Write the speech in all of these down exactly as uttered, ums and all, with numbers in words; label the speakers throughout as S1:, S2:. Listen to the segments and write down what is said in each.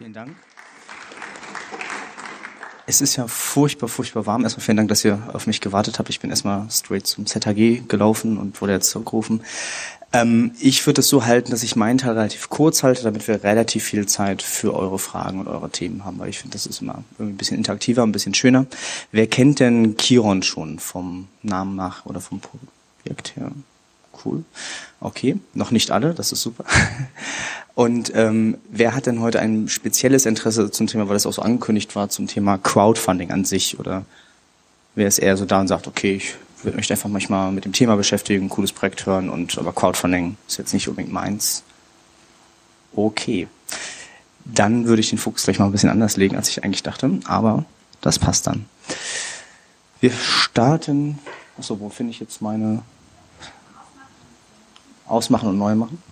S1: Vielen Dank. Es ist ja furchtbar, furchtbar warm. Erstmal vielen Dank, dass ihr auf mich gewartet habt. Ich bin erstmal straight zum Z H G gelaufen und wurde jetzt zurückgerufen. Ähm, ich würde es so halten, dass ich meinen Teil relativ kurz halte, damit wir relativ viel Zeit für eure Fragen und eure Themen haben, weil ich finde, das ist immer irgendwie ein bisschen interaktiver, ein bisschen schöner. Wer kennt denn Chiron schon vom Namen nach oder vom Projekt her? Cool. Okay, noch nicht alle, das ist super. Und ähm, wer hat denn heute ein spezielles Interesse zum Thema, weil das auch so angekündigt war, zum Thema Crowdfunding an sich? Oder wer ist eher so da und sagt, okay, ich würde mich einfach manchmal mit dem Thema beschäftigen, ein cooles Projekt hören, und aber Crowdfunding ist jetzt nicht unbedingt meins. Okay, dann würde ich den Fokus gleich mal ein bisschen anders legen, als ich eigentlich dachte, aber das passt dann. Wir starten, achso, wo finde ich jetzt meine... Ausmachen und neu machen.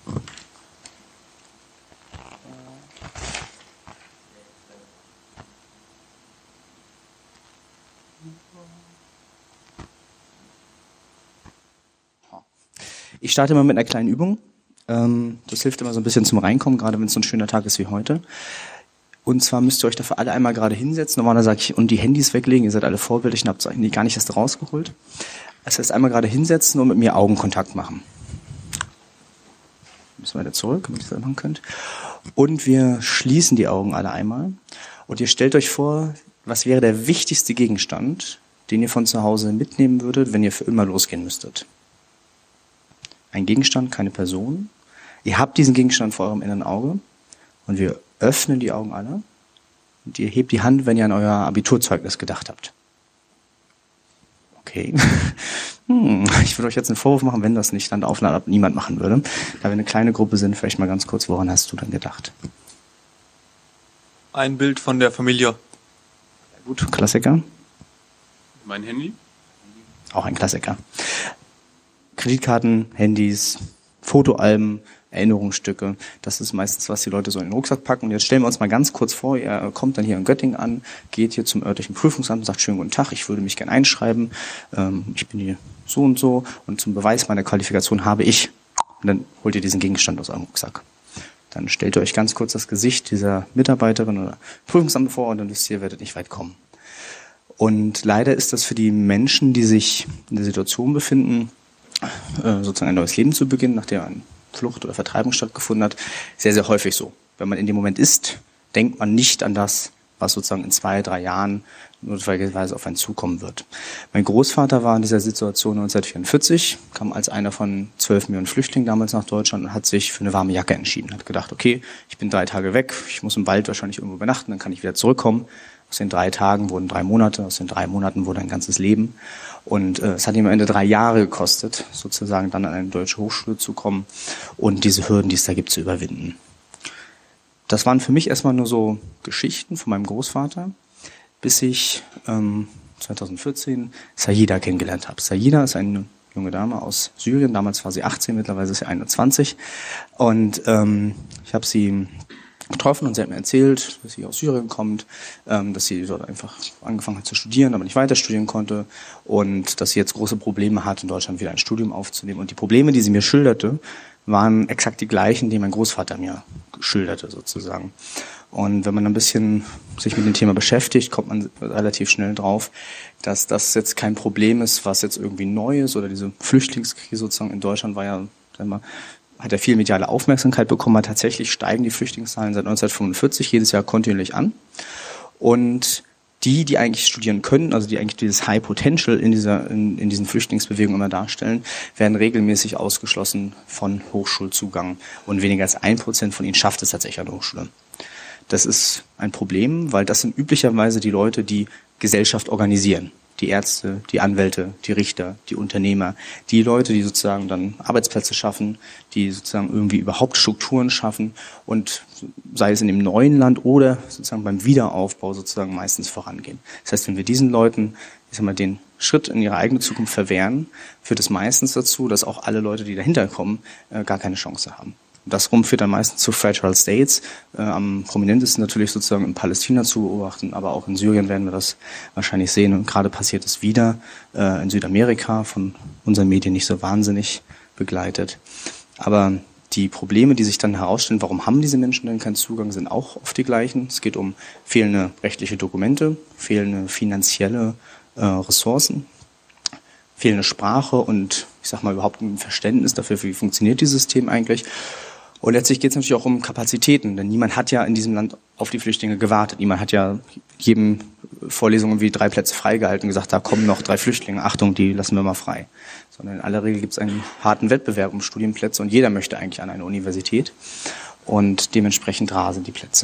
S1: Ich starte mal mit einer kleinen Übung. Das hilft immer so ein bisschen zum Reinkommen, gerade wenn es so ein schöner Tag ist wie heute. Und zwar müsst ihr euch dafür alle einmal gerade hinsetzen. Normalerweise sage ich, und die Handys weglegen. Ihr seid alle vorbildlich und habt gar nicht erst rausgeholt. Das heißt, einmal gerade hinsetzen und mit mir Augenkontakt machen. Müssen wir wieder zurück, damit ihr das machen könnt. Und wir schließen die Augen alle einmal. Und ihr stellt euch vor, was wäre der wichtigste Gegenstand, den ihr von zu Hause mitnehmen würdet, wenn ihr für immer losgehen müsstet. Ein Gegenstand, keine Person. Ihr habt diesen Gegenstand vor eurem inneren Auge. Und wir öffnen die Augen alle. Und ihr hebt die Hand, wenn ihr an euer Abiturzeugnis gedacht habt. Okay. Hm, ich würde euch jetzt einen Vorwurf machen, wenn das nicht an der Aufnahme niemand machen würde. Da wir eine kleine Gruppe sind, vielleicht mal ganz kurz, woran hast du denn gedacht?
S2: Ein Bild von der Familie.
S1: Sehr gut, Klassiker.
S2: Mein Handy.
S1: Auch ein Klassiker. Kreditkarten, Handys, Fotoalben, Erinnerungsstücke. Das ist meistens, was die Leute so in den Rucksack packen. Und jetzt stellen wir uns mal ganz kurz vor, ihr kommt dann hier in Göttingen an, geht hier zum örtlichen Prüfungsamt und sagt, schönen guten Tag, ich würde mich gerne einschreiben. Ähm, ich bin hier so und so und zum Beweis meiner Qualifikation habe ich. Und dann holt ihr diesen Gegenstand aus eurem Rucksack. Dann stellt ihr euch ganz kurz das Gesicht dieser Mitarbeiterin oder Prüfungsamt vor und dann wisst ihr, ihr werdet nicht weit kommen. Und leider ist das für die Menschen, die sich in der Situation befinden, äh, sozusagen ein neues Leben zu beginnen, nachdem ein Flucht oder Vertreibung stattgefunden hat, sehr, sehr häufig so. Wenn man in dem Moment ist, denkt man nicht an das, was sozusagen in zwei, drei Jahren notwendigerweise auf einen zukommen wird. Mein Großvater war in dieser Situation neunzehnhundertvierundvierzig, kam als einer von zwölf Millionen Flüchtlingen damals nach Deutschland und hat sich für eine warme Jacke entschieden. Hat gedacht, okay, ich bin drei Tage weg, ich muss im Wald wahrscheinlich irgendwo übernachten, dann kann ich wieder zurückkommen. Aus den drei Tagen wurden drei Monate, aus den drei Monaten wurde ein ganzes Leben. Und äh, es hat ihm am Ende drei Jahre gekostet, sozusagen dann an eine deutsche Hochschule zu kommen und diese Hürden, die es da gibt, zu überwinden. Das waren für mich erstmal nur so Geschichten von meinem Großvater, bis ich ähm, zweitausendvierzehn Saida kennengelernt habe. Saida ist eine junge Dame aus Syrien, damals war sie achtzehn, mittlerweile ist sie einundzwanzig. Und ähm, ich habe sie getroffen und sie hat mir erzählt, dass sie aus Syrien kommt, ähm, dass sie dort einfach angefangen hat zu studieren, aber nicht weiter studieren konnte und dass sie jetzt große Probleme hat, in Deutschland wieder ein Studium aufzunehmen. Und die Probleme, die sie mir schilderte, waren exakt die gleichen, die mein Großvater mir schilderte sozusagen. Und wenn man ein bisschen sich mit dem Thema beschäftigt, kommt man relativ schnell drauf, dass das jetzt kein Problem ist, was jetzt irgendwie neu ist, oder diese Flüchtlingskrise sozusagen in Deutschland war ja, sagen wir mal, hat er viel mediale Aufmerksamkeit bekommen, aber tatsächlich steigen die Flüchtlingszahlen seit neunzehnhundertfünfundvierzig jedes Jahr kontinuierlich an. Und die, die eigentlich studieren können, also die eigentlich dieses High Potential in dieser, in, in diesen Flüchtlingsbewegungen immer darstellen, werden regelmäßig ausgeschlossen von Hochschulzugang. Und weniger als ein Prozent von ihnen schafft es tatsächlich an der Hochschule. Das ist ein Problem, weil das sind üblicherweise die Leute, die Gesellschaft organisieren. Die Ärzte, die Anwälte, die Richter, die Unternehmer, die Leute, die sozusagen dann Arbeitsplätze schaffen, die sozusagen irgendwie überhaupt Strukturen schaffen und sei es in dem neuen Land oder sozusagen beim Wiederaufbau sozusagen meistens vorangehen. Das heißt, wenn wir diesen Leuten, ich sag mal, den Schritt in ihre eigene Zukunft verwehren, führt es meistens dazu, dass auch alle Leute, die dahinter kommen, gar keine Chance haben. Das rum führt dann meistens zu Fragile States, äh, am prominentesten natürlich sozusagen in Palästina zu beobachten, aber auch in Syrien werden wir das wahrscheinlich sehen. Und gerade passiert es wieder äh, in Südamerika, von unseren Medien nicht so wahnsinnig begleitet. Aber Die Probleme, die sich dann herausstellen, warum haben diese Menschen denn keinen Zugang, sind auch oft die gleichen. Es geht um fehlende rechtliche Dokumente, fehlende finanzielle äh, Ressourcen, fehlende Sprache und ich sag mal überhaupt ein Verständnis dafür, wie funktioniert dieses System eigentlich. Und letztlich geht es natürlich auch um Kapazitäten, denn niemand hat ja in diesem Land auf die Flüchtlinge gewartet. Niemand hat ja jedem Vorlesung irgendwie drei Plätze freigehalten und gesagt, da kommen noch drei Flüchtlinge, Achtung, die lassen wir mal frei. Sondern in aller Regel gibt es einen harten Wettbewerb um Studienplätze und jeder möchte eigentlich an eine Universität und dementsprechend rar sind die Plätze.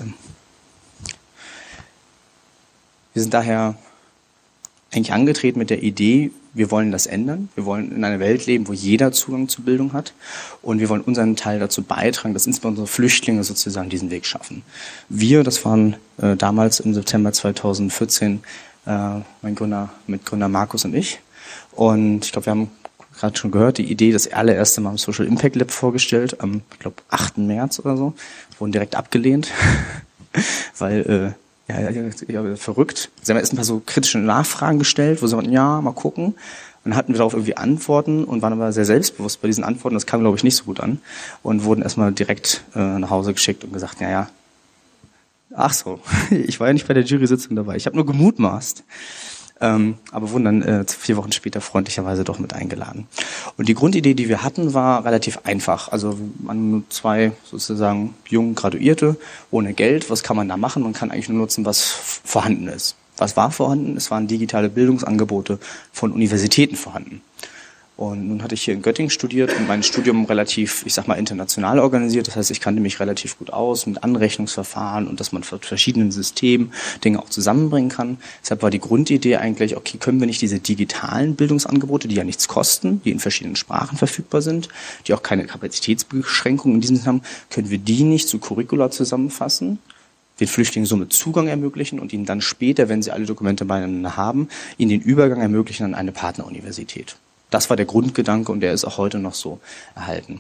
S1: Wir sind daher eigentlich angetreten mit der Idee, wir wollen das ändern. Wir wollen in einer Welt leben, wo jeder Zugang zu Bildung hat. Und wir wollen unseren Teil dazu beitragen, dass insbesondere Flüchtlinge sozusagen diesen Weg schaffen. Wir, das waren äh, damals im September zweitausendvierzehn äh, mein Gründer, Mitgründer Markus und ich. Und ich glaube, wir haben gerade schon gehört, die Idee das allererste Mal im Social Impact Lab vorgestellt, am, ich glaube, achten März oder so. Wurden direkt abgelehnt, weil... Äh, Ja, ja, ja, verrückt. Sie haben erst ein paar so kritische Nachfragen gestellt, wo sie sagten, ja, mal gucken. Dann hatten wir darauf irgendwie Antworten und waren aber sehr selbstbewusst bei diesen Antworten. Das kam, glaube ich, nicht so gut an. Und wurden erstmal direkt äh, nach Hause geschickt und gesagt, ja, ja, ach so, ich war ja nicht bei der Jury-Sitzung dabei. Ich habe nur gemutmaßt. Ähm, aber wurden dann äh, vier Wochen später freundlicherweise doch mit eingeladen. Und die Grundidee, die wir hatten, war relativ einfach. Also man nur zwei sozusagen jungen Graduierte ohne Geld. Was kann man da machen? Man kann eigentlich nur nutzen, was vorhanden ist. Was war vorhanden? Es waren digitale Bildungsangebote von Universitäten vorhanden. Und nun hatte ich hier in Göttingen studiert und mein Studium relativ, ich sag mal, international organisiert. Das heißt, ich kannte mich relativ gut aus mit Anrechnungsverfahren und dass man mit verschiedenen Systemen Dinge auch zusammenbringen kann. Deshalb war die Grundidee eigentlich, okay, können wir nicht diese digitalen Bildungsangebote, die ja nichts kosten, die in verschiedenen Sprachen verfügbar sind, die auch keine Kapazitätsbeschränkungen in diesem Sinne haben, können wir die nicht zu Curricula zusammenfassen, den Flüchtlingen somit Zugang ermöglichen und ihnen dann später, wenn sie alle Dokumente beieinander haben, ihnen den Übergang ermöglichen an eine Partneruniversität. Das war der Grundgedanke und der ist auch heute noch so erhalten.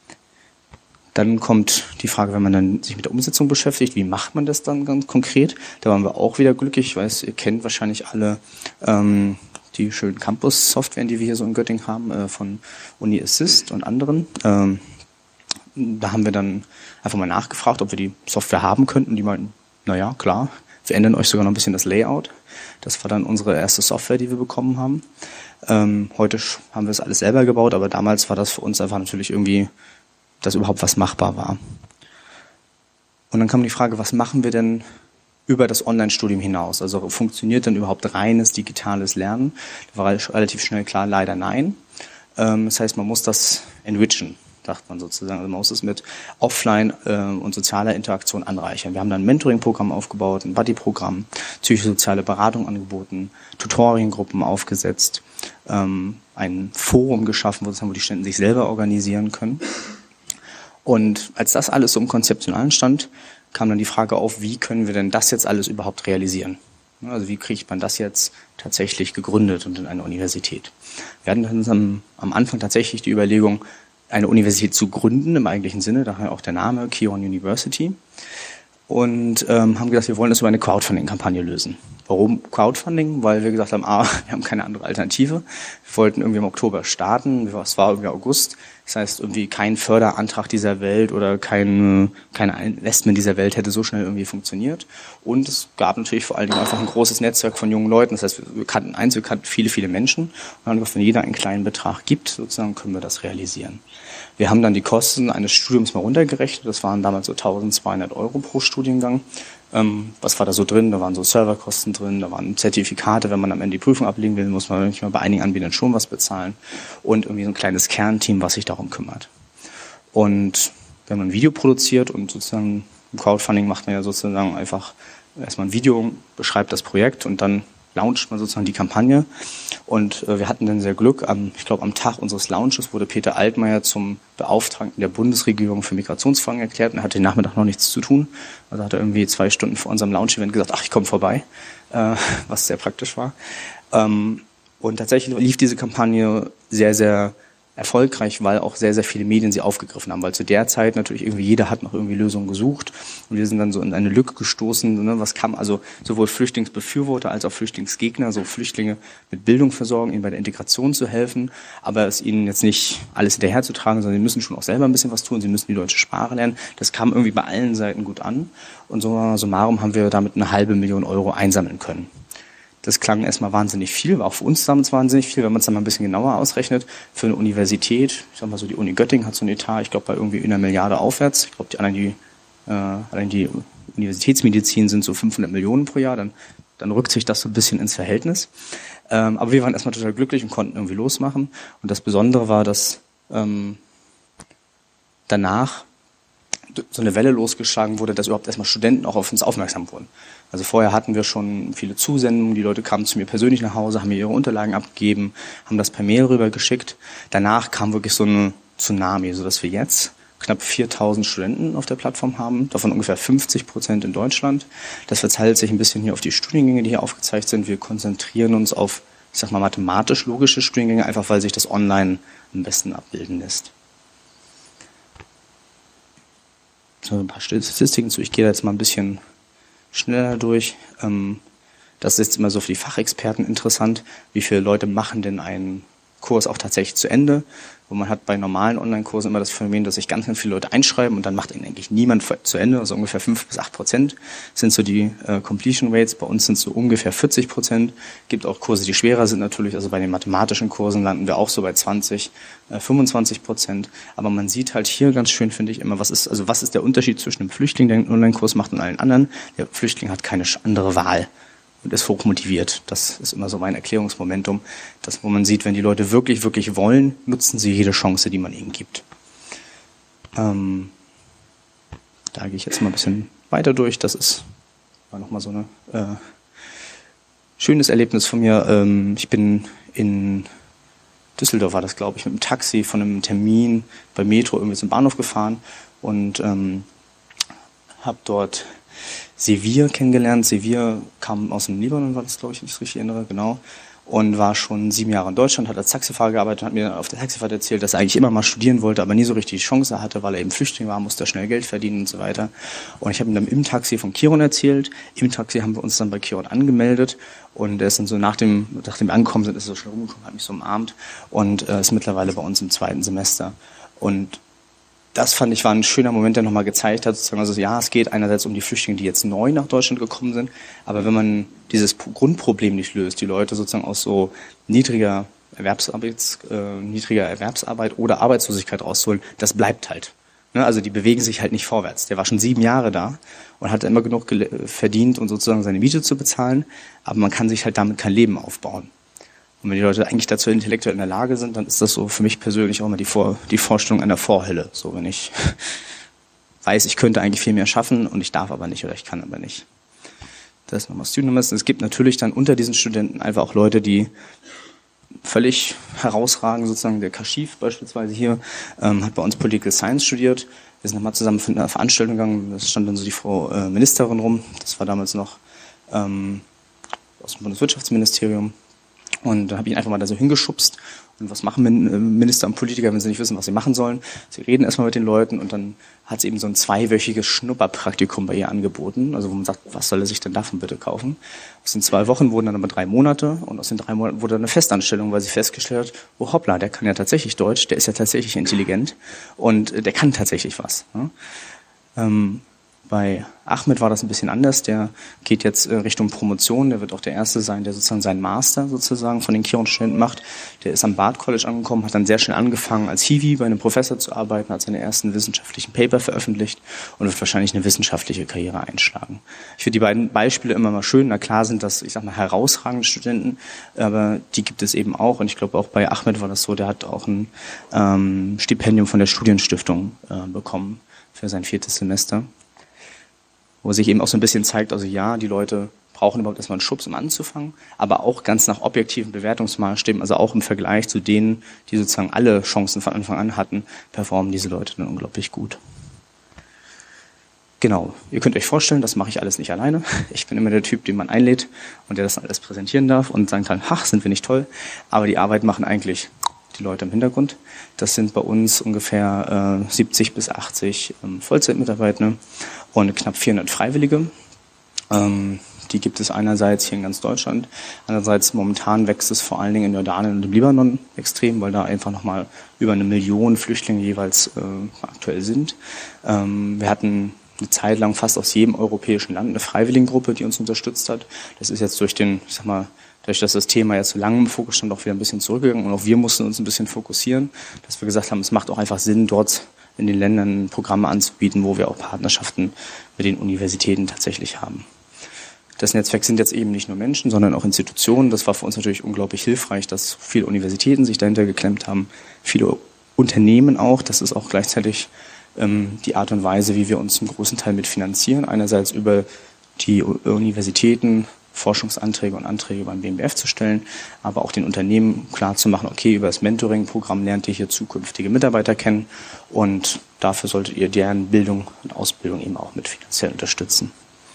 S1: Dann kommt die Frage, wenn man dann sich mit der Umsetzung beschäftigt, wie macht man das dann ganz konkret? Da waren wir auch wieder glücklich. Ich weiß, ihr kennt wahrscheinlich alle ähm, die schönen Campus-Softwaren, die wir hier so in Göttingen haben, äh, von Uni Assist und anderen. Ähm, da haben wir dann einfach mal nachgefragt, ob wir die Software haben könnten. Die meinten, naja, klar, wir ändern euch sogar noch ein bisschen das Layout. Das war dann unsere erste Software, die wir bekommen haben. Ähm, heute haben wir es alles selber gebaut, aber damals war das für uns einfach natürlich irgendwie, dass überhaupt was machbar war. Und dann kam die Frage, was machen wir denn über das Online-Studium hinaus? Also funktioniert denn überhaupt reines digitales Lernen? Da war relativ schnell klar, leider nein. Ähm, das heißt, man muss das enrichen, sagt man sozusagen. Also man muss es mit Offline- äh, und sozialer Interaktion anreichern. Wir haben dann ein Mentoring-Programm aufgebaut, ein Buddy-Programm, psychosoziale Beratung angeboten, Tutoriengruppen aufgesetzt, ähm, ein Forum geschaffen, wo die Studenten sich selber organisieren können. Und als das alles so im Konzeptionalen stand, kam dann die Frage auf, wie können wir denn das jetzt alles überhaupt realisieren? Also wie kriegt man das jetzt tatsächlich gegründet und in eine Universität? Wir hatten dann am, am Anfang tatsächlich die Überlegung, eine Universität zu gründen, im eigentlichen Sinne, daher auch der Name Kion University. Und ähm, haben gesagt, wir wollen das über eine Crowdfunding-Kampagne lösen. Warum Crowdfunding? Weil wir gesagt haben, ah, wir haben keine andere Alternative. Wir wollten irgendwie im Oktober starten, es war irgendwie August. Das heißt, irgendwie kein Förderantrag dieser Welt oder kein, kein Investment dieser Welt hätte so schnell irgendwie funktioniert. Und es gab natürlich vor allen Dingen einfach ein großes Netzwerk von jungen Leuten. Das heißt, wir kannten eins, wir kannten viele, viele Menschen. Und haben gesagt, wenn jeder einen kleinen Betrag gibt, sozusagen, können wir das realisieren. Wir haben dann die Kosten eines Studiums mal runtergerechnet. Das waren damals so eintausendzweihundert Euro pro Studiengang. Ähm, was war da so drin? Da waren so Serverkosten drin, da waren Zertifikate. Wenn man am Ende die Prüfung ablegen will, muss man manchmal bei einigen Anbietern schon was bezahlen. Und irgendwie so ein kleines Kernteam, was sich darum kümmert. Und wenn man ein Video produziert und sozusagen im Crowdfunding macht man ja sozusagen einfach erstmal ein Video, beschreibt das Projekt und dann launcht man sozusagen die Kampagne. Und äh, wir hatten dann sehr Glück. Am, ich glaube, am Tag unseres Launches wurde Peter Altmaier zum Beauftragten der Bundesregierung für Migrationsfragen erklärt und er hatte den Nachmittag noch nichts zu tun. Also hat er irgendwie zwei Stunden vor unserem Launch-Event gesagt, ach, ich komme vorbei, äh, was sehr praktisch war. Ähm, und tatsächlich lief diese Kampagne sehr, sehr erfolgreich, weil auch sehr, sehr viele Medien sie aufgegriffen haben, weil zu der Zeit natürlich irgendwie jeder hat noch irgendwie Lösungen gesucht und wir sind dann so in eine Lücke gestoßen, ne, was kam, also sowohl Flüchtlingsbefürworter als auch Flüchtlingsgegner, so Flüchtlinge mit Bildung versorgen, ihnen bei der Integration zu helfen, aber es ihnen jetzt nicht alles hinterherzutragen, sondern sie müssen schon auch selber ein bisschen was tun, sie müssen die deutsche Sprache lernen, das kam irgendwie bei allen Seiten gut an und so summarum haben wir damit eine halbe Million Euro einsammeln können. Das klang erstmal wahnsinnig viel, war auch für uns damals wahnsinnig viel, wenn man es dann mal ein bisschen genauer ausrechnet. Für eine Universität, ich sag mal so, die Uni Göttingen hat so ein Etat, ich glaube bei irgendwie einer Milliarde aufwärts. Ich glaube, die allein die, äh, allein die Universitätsmedizin sind so fünfhundert Millionen pro Jahr, dann, dann rückt sich das so ein bisschen ins Verhältnis. Ähm, aber wir waren erstmal total glücklich und konnten irgendwie losmachen. Und das Besondere war, dass ähm, danach so eine Welle losgeschlagen wurde, dass überhaupt erstmal Studenten auch auf uns aufmerksam wurden. Also vorher hatten wir schon viele Zusendungen, die Leute kamen zu mir persönlich nach Hause, haben mir ihre Unterlagen abgegeben, haben das per Mail rübergeschickt. Danach kam wirklich so ein Tsunami, sodass wir jetzt knapp viertausend Studenten auf der Plattform haben, davon ungefähr fünfzig Prozent in Deutschland. Das verteilt sich ein bisschen hier auf die Studiengänge, die hier aufgezeigt sind. Wir konzentrieren uns auf, ich sag mal, mathematisch-logische Studiengänge, einfach weil sich das online am besten abbilden lässt. So ein paar Statistiken zu. Ich gehe da jetzt mal ein bisschen schneller durch. Das ist jetzt immer so für die Fachexperten interessant. Wie viele Leute machen denn einen Kurs auch tatsächlich zu Ende? Und man hat bei normalen Online-Kursen immer das Phänomen, dass sich ganz, ganz viele Leute einschreiben und dann macht ihn eigentlich niemand zu Ende. Also ungefähr fünf bis acht Prozent sind so die äh, Completion Rates. Bei uns sind es so ungefähr vierzig Prozent. Gibt auch Kurse, die schwerer sind natürlich. Also bei den mathematischen Kursen landen wir auch so bei zwanzig, äh, fünfundzwanzig Prozent. Aber man sieht halt hier ganz schön, finde ich, immer, was ist, also was ist der Unterschied zwischen dem Flüchtling, der einen Online-Kurs macht, und allen anderen? Der Flüchtling hat keine andere Wahl und ist hochmotiviert. Das ist immer so mein Erklärungsmomentum, das, wo man sieht, wenn die Leute wirklich, wirklich wollen, nutzen sie jede Chance, die man ihnen gibt. Ähm, da gehe ich jetzt mal ein bisschen weiter durch. Das ist war nochmal so ein äh, schönes Erlebnis von mir. Ähm, ich bin in Düsseldorf, war das, glaube ich, mit dem Taxi von einem Termin bei Metro irgendwie zum Bahnhof gefahren und ähm, habe dort Sevir kennengelernt. Sevir kam aus dem Libanon, war das, glaube ich, wenn ich es richtig erinnere, genau. Und war schon sieben Jahre in Deutschland, hat als Taxifahrer gearbeitet und hat mir auf der Taxifahrt erzählt, dass er eigentlich immer mal studieren wollte, aber nie so richtig die Chance hatte, weil er eben Flüchtling war, musste schnell Geld verdienen und so weiter. Und ich habe ihm dann im Taxi von Kiron erzählt. Im Taxi haben wir uns dann bei Kiron angemeldet und er ist dann so nach dem, nachdem wir angekommen sind, ist er so schnell rumgekommen, hat mich so umarmt und äh, ist mittlerweile bei uns im zweiten Semester. Und das fand ich war ein schöner Moment, der nochmal gezeigt hat, sozusagen, also ja, es geht einerseits um die Flüchtlinge, die jetzt neu nach Deutschland gekommen sind, aber wenn man dieses Grundproblem nicht löst, die Leute sozusagen aus so niedriger Erwerbsarbeit, äh, niedriger Erwerbsarbeit oder Arbeitslosigkeit rauszuholen, das bleibt halt. Ne? Also die bewegen sich halt nicht vorwärts. Der war schon sieben Jahre da und hat immer genug verdient, um sozusagen seine Miete zu bezahlen, aber man kann sich halt damit kein Leben aufbauen. Und wenn die Leute eigentlich dazu intellektuell in der Lage sind, dann ist das so für mich persönlich auch immer die, Vor- die Vorstellung einer Vorhölle. So, wenn ich weiß, ich könnte eigentlich viel mehr schaffen und ich darf aber nicht oder ich kann aber nicht. Das ist nochmal Student. Es gibt natürlich dann unter diesen Studenten einfach auch Leute, die völlig herausragen, sozusagen der Kashif beispielsweise hier, ähm, hat bei uns Political Science studiert. Wir sind nochmal zusammen für eine Veranstaltung gegangen, da stand dann so die Frau äh, Ministerin rum, das war damals noch ähm, aus dem Bundeswirtschaftsministerium. Und da habe ich ihn einfach mal da so hingeschubst. Und was machen Minister und Politiker, wenn sie nicht wissen, was sie machen sollen? Sie reden erstmal mit den Leuten und dann hat sie eben so ein zweiwöchiges Schnupperpraktikum bei ihr angeboten. Also wo man sagt, was soll er sich denn davon bitte kaufen? Aus den zwei Wochen wurden dann aber drei Monate und aus den drei Monaten wurde dann eine Festanstellung, weil sie festgestellt hat, oh hoppla, der kann ja tatsächlich Deutsch, der ist ja tatsächlich intelligent und der kann tatsächlich was. Ja? Ähm, Bei Ahmed war das ein bisschen anders, der geht jetzt Richtung Promotion, der wird auch der Erste sein, der sozusagen seinen Master sozusagen von den Kiron-Studenten macht. Der ist am Bard College angekommen, hat dann sehr schnell angefangen als Hiwi bei einem Professor zu arbeiten, hat seine ersten wissenschaftlichen Paper veröffentlicht und wird wahrscheinlich eine wissenschaftliche Karriere einschlagen. Ich finde die beiden Beispiele immer mal schön, na klar sind das, ich sag mal, herausragende Studenten, aber die gibt es eben auch und ich glaube auch bei Ahmed war das so, der hat auch ein ähm, Stipendium von der Studienstiftung äh, bekommen für sein viertes Semester. Wo sich eben auch so ein bisschen zeigt, also ja, die Leute brauchen überhaupt erstmal einen Schubs, um anzufangen, aber auch ganz nach objektiven Bewertungsmaßstäben, also auch im Vergleich zu denen, die sozusagen alle Chancen von Anfang an hatten, performen diese Leute dann unglaublich gut. Genau, ihr könnt euch vorstellen, das mache ich alles nicht alleine. Ich bin immer der Typ, den man einlädt und der das alles präsentieren darf und sagen kann, ach, sind wir nicht toll, aber die Arbeit machen eigentlich die Leute im Hintergrund. Das sind bei uns ungefähr äh, siebzig bis achtzig ähm, Vollzeitmitarbeiter und knapp vierhundert Freiwillige. Ähm, die gibt es einerseits hier in ganz Deutschland, andererseits momentan wächst es vor allen Dingen in Jordanien und im Libanon extrem, weil da einfach nochmal über eine Million Flüchtlinge jeweils äh, aktuell sind. Ähm, wir hatten eine Zeit lang fast aus jedem europäischen Land eine Freiwilligengruppe, die uns unterstützt hat. Das ist jetzt durch den, ich sag mal, dadurch, dass das Thema jetzt so lange im Fokus stand, auch wieder ein bisschen zurückgegangen und auch wir mussten uns ein bisschen fokussieren, dass wir gesagt haben, es macht auch einfach Sinn, dort in den Ländern Programme anzubieten, wo wir auch Partnerschaften mit den Universitäten tatsächlich haben. Das Netzwerk sind jetzt eben nicht nur Menschen, sondern auch Institutionen. Das war für uns natürlich unglaublich hilfreich, dass viele Universitäten sich dahinter geklemmt haben, viele Unternehmen auch. Das ist auch gleichzeitig ähm, die Art und Weise, wie wir uns zum großen Teil mitfinanzieren. Einerseits über die Universitäten, Forschungsanträge und Anträge beim B M B F zu stellen, aber auch den Unternehmen klar zu machen, okay, über das Mentoring-Programm lernt ihr hier zukünftige Mitarbeiter kennen und dafür solltet ihr deren Bildung und Ausbildung eben auch mit finanziell unterstützen.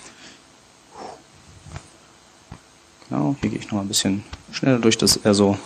S1: Genau, hier gehe ich noch ein bisschen schneller durch, das ist eher so,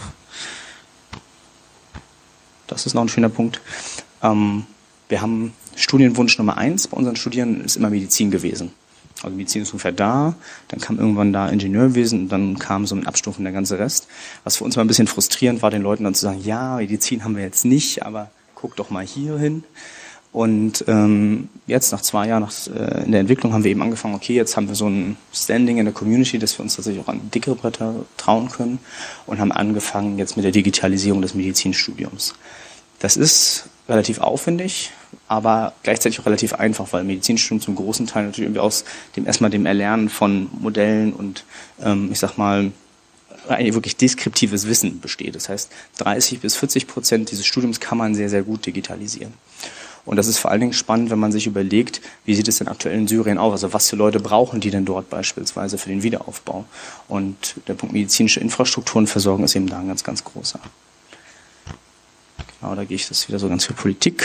S1: das ist noch ein schöner Punkt. Ähm, wir haben Studienwunsch Nummer eins bei unseren Studierenden ist immer Medizin gewesen. Also Medizin ist ungefähr da, dann kam irgendwann da Ingenieurwesen und dann kam so ein Abstufen der ganze Rest. Was für uns mal ein bisschen frustrierend war, den Leuten dann zu sagen, ja, Medizin haben wir jetzt nicht, aber guck doch mal hier hin. Und ähm, jetzt nach zwei Jahren nach, äh, in der Entwicklung haben wir eben angefangen, okay, jetzt haben wir so ein Standing in der Community, dass wir uns tatsächlich auch an dickere Bretter trauen können und haben angefangen jetzt mit der Digitalisierung des Medizinstudiums. Das ist relativ aufwendig, aber gleichzeitig auch relativ einfach, weil Medizinstudium zum großen Teil natürlich irgendwie aus dem erstmal dem Erlernen von Modellen und ähm, ich sag mal eigentlich wirklich deskriptives Wissen besteht. Das heißt, dreißig bis vierzig Prozent dieses Studiums kann man sehr, sehr gut digitalisieren. Und das ist vor allen Dingen spannend, wenn man sich überlegt, wie sieht es denn aktuell in Syrien aus? Also was für Leute brauchen die denn dort beispielsweise für den Wiederaufbau? Und der Punkt medizinische Infrastrukturen versorgen ist eben da ein ganz, ganz großer. Genau, da gehe ich das wieder so ganz für Politik.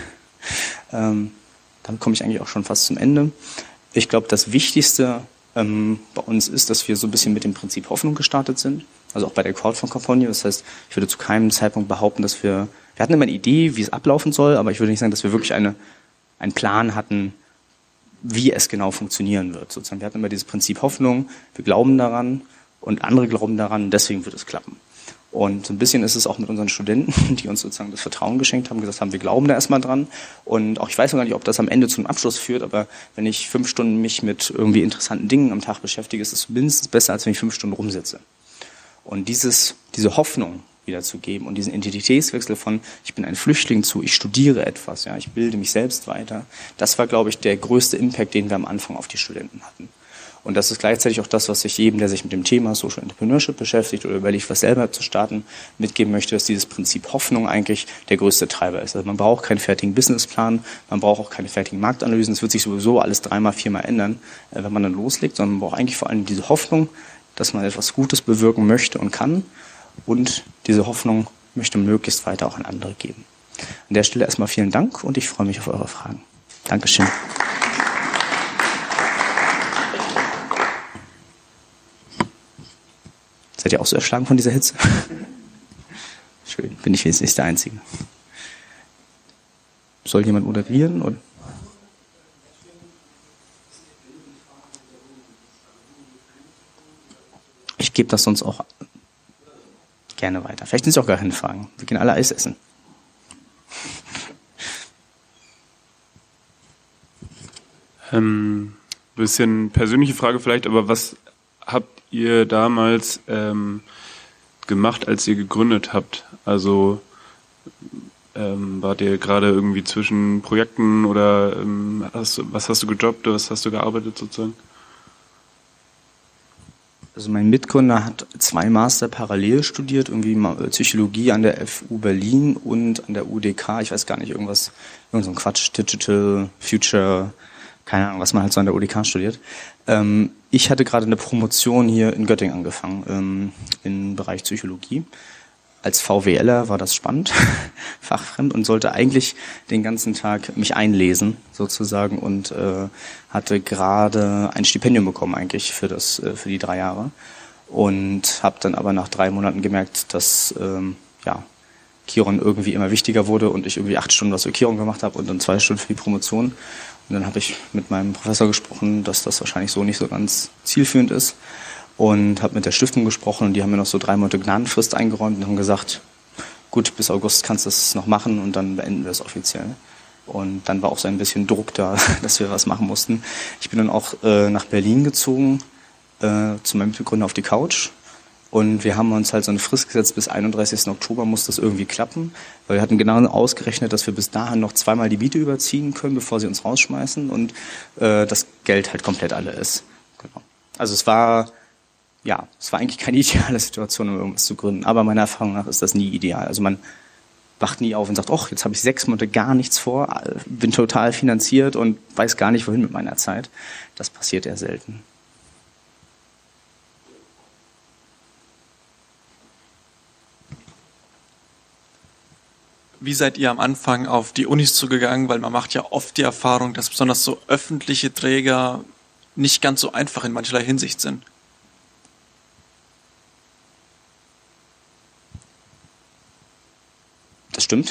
S1: ähm, dann komme ich eigentlich auch schon fast zum Ende. Ich glaube, das Wichtigste ähm, bei uns ist, dass wir so ein bisschen mit dem Prinzip Hoffnung gestartet sind. Also auch bei der Crowdfund-Kampagne. Das heißt, ich würde zu keinem Zeitpunkt behaupten, dass wir Wir hatten immer eine Idee, wie es ablaufen soll, aber ich würde nicht sagen, dass wir wirklich eine, einen Plan hatten, wie es genau funktionieren wird. Sozusagen, wir hatten immer dieses Prinzip Hoffnung, wir glauben daran und andere glauben daran, deswegen wird es klappen. Und so ein bisschen ist es auch mit unseren Studenten, die uns sozusagen das Vertrauen geschenkt haben, gesagt haben, wir glauben da erstmal dran. Und auch ich weiß noch gar nicht, ob das am Ende zu einem Abschluss führt, aber wenn ich fünf Stunden mich mit irgendwie interessanten Dingen am Tag beschäftige, ist es mindestens besser, als wenn ich fünf Stunden rumsitze. Und dieses, diese Hoffnung wiederzugeben und diesen Identitätswechsel von ich bin ein Flüchtling zu ich studiere etwas, ja, ich bilde mich selbst weiter, das war, glaube ich, der größte Impact, den wir am Anfang auf die Studenten hatten. Und das ist gleichzeitig auch das, was ich jedem, der sich mit dem Thema Social Entrepreneurship beschäftigt oder überlegt, was selber zu starten, mitgeben möchte, dass dieses Prinzip Hoffnung eigentlich der größte Treiber ist. Also man braucht keinen fertigen Businessplan, man braucht auch keine fertigen Marktanalysen, es wird sich sowieso alles dreimal, viermal ändern, wenn man dann loslegt, sondern man braucht eigentlich vor allem diese Hoffnung, dass man etwas Gutes bewirken möchte und kann. Und diese Hoffnung möchte möglichst weiter auch an andere geben. An der Stelle erstmal vielen Dank und ich freue mich auf eure Fragen. Dankeschön. Seid ihr auch so erschlagen von dieser Hitze? Schön, bin ich jetzt nicht der Einzige. Soll jemand moderieren? Oder? Ich gebe das sonst auch gerne weiter. Vielleicht sind es auch gar keine Fragen. Wir gehen alle Eis essen.
S2: Ähm, bisschen persönliche Frage vielleicht, aber was habt ihr damals ähm, gemacht, als ihr gegründet habt? Also ähm, wart ihr gerade irgendwie zwischen Projekten oder ähm, hast, was hast du gejobbt, was hast du gearbeitet sozusagen?
S1: Also mein Mitgründer hat zwei Master parallel studiert, irgendwie Psychologie an der F U Berlin und an der U D K, ich weiß gar nicht, irgendwas, irgend so ein Quatsch, Digital, Future, keine Ahnung, was man halt so an der U D K studiert. Ähm, ich hatte gerade eine Promotion hier in Göttingen angefangen, ähm, im Bereich Psychologie. Als VWLer war das spannend, fachfremd, und sollte eigentlich den ganzen Tag mich einlesen sozusagen und äh, hatte gerade ein Stipendium bekommen eigentlich für das äh, für die drei Jahre und habe dann aber nach drei Monaten gemerkt, dass ähm, ja Chiron irgendwie immer wichtiger wurde und ich irgendwie acht Stunden was für Chiron gemacht habe und dann zwei Stunden für die Promotion. Und dann habe ich mit meinem Professor gesprochen, dass das wahrscheinlich so nicht so ganz zielführend ist und habe mit der Stiftung gesprochen und die haben mir noch so drei Monate Gnadenfrist eingeräumt und haben gesagt, gut, bis August kannst du das noch machen und dann beenden wir es offiziell. Und dann war auch so ein bisschen Druck da, dass wir was machen mussten. Ich bin dann auch äh, nach Berlin gezogen, äh, zu meinem Mitbegründer auf die Couch. Und wir haben uns halt so eine Frist gesetzt, bis einunddreißigsten Oktober muss das irgendwie klappen. Weil wir hatten genau ausgerechnet, dass wir bis dahin noch zweimal die Miete überziehen können, bevor sie uns rausschmeißen und äh, das Geld halt komplett alle ist. Genau. Also es war, ja, es war eigentlich keine ideale Situation, um irgendwas zu gründen. Aber meiner Erfahrung nach ist das nie ideal. Also man wacht nie auf und sagt, ach, jetzt habe ich sechs Monate gar nichts vor, bin total finanziert und weiß gar nicht, wohin mit meiner Zeit. Das passiert eher selten.
S3: Wie seid ihr am Anfang auf die Unis zugegangen? Weil man macht ja oft die Erfahrung, dass besonders so öffentliche Träger nicht ganz so einfach in mancherlei Hinsicht sind.
S1: Das stimmt.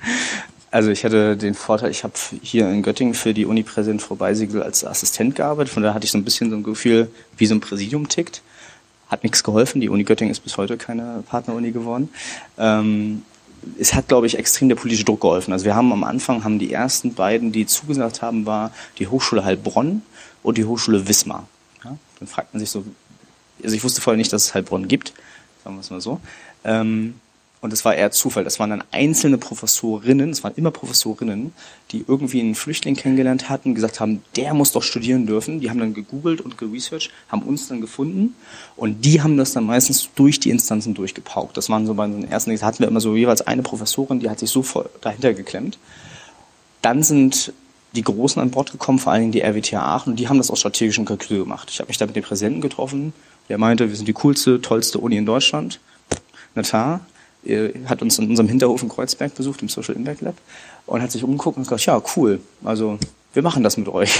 S1: Also ich hatte den Vorteil, ich habe hier in Göttingen für die Uni-Präsident Frau Beisiegel als Assistent gearbeitet. Von daher hatte ich so ein bisschen so ein Gefühl, wie so ein Präsidium tickt. Hat nichts geholfen. Die Uni Göttingen ist bis heute keine Partneruni geworden. Ähm, es hat, glaube ich, extrem der politische Druck geholfen. Also wir haben am Anfang, haben die ersten beiden, die zugesagt haben, war die Hochschule Heilbronn und die Hochschule Wismar. Ja, dann fragt man sich so, also ich wusste vorher nicht, dass es Heilbronn gibt, sagen wir es mal so. Ähm, Und das war eher Zufall. Das waren dann einzelne Professorinnen, es waren immer Professorinnen, die irgendwie einen Flüchtling kennengelernt hatten, gesagt haben, der muss doch studieren dürfen. Die haben dann gegoogelt und geresearched, haben uns dann gefunden und die haben das dann meistens durch die Instanzen durchgepaukt. Das waren so bei den ersten, da hatten wir immer so jeweils eine Professorin, die hat sich so voll dahinter geklemmt. Dann sind die Großen an Bord gekommen, vor allen Dingen die R W T H Aachen, und die haben das aus strategischen Kalkül gemacht. Ich habe mich da mit dem Präsidenten getroffen, der meinte, wir sind die coolste, tollste Uni in Deutschland. Natar. Er hat uns in unserem Hinterhof in Kreuzberg besucht, im Social Impact Lab, und hat sich umgeguckt und gesagt, ja, cool, also wir machen das mit euch.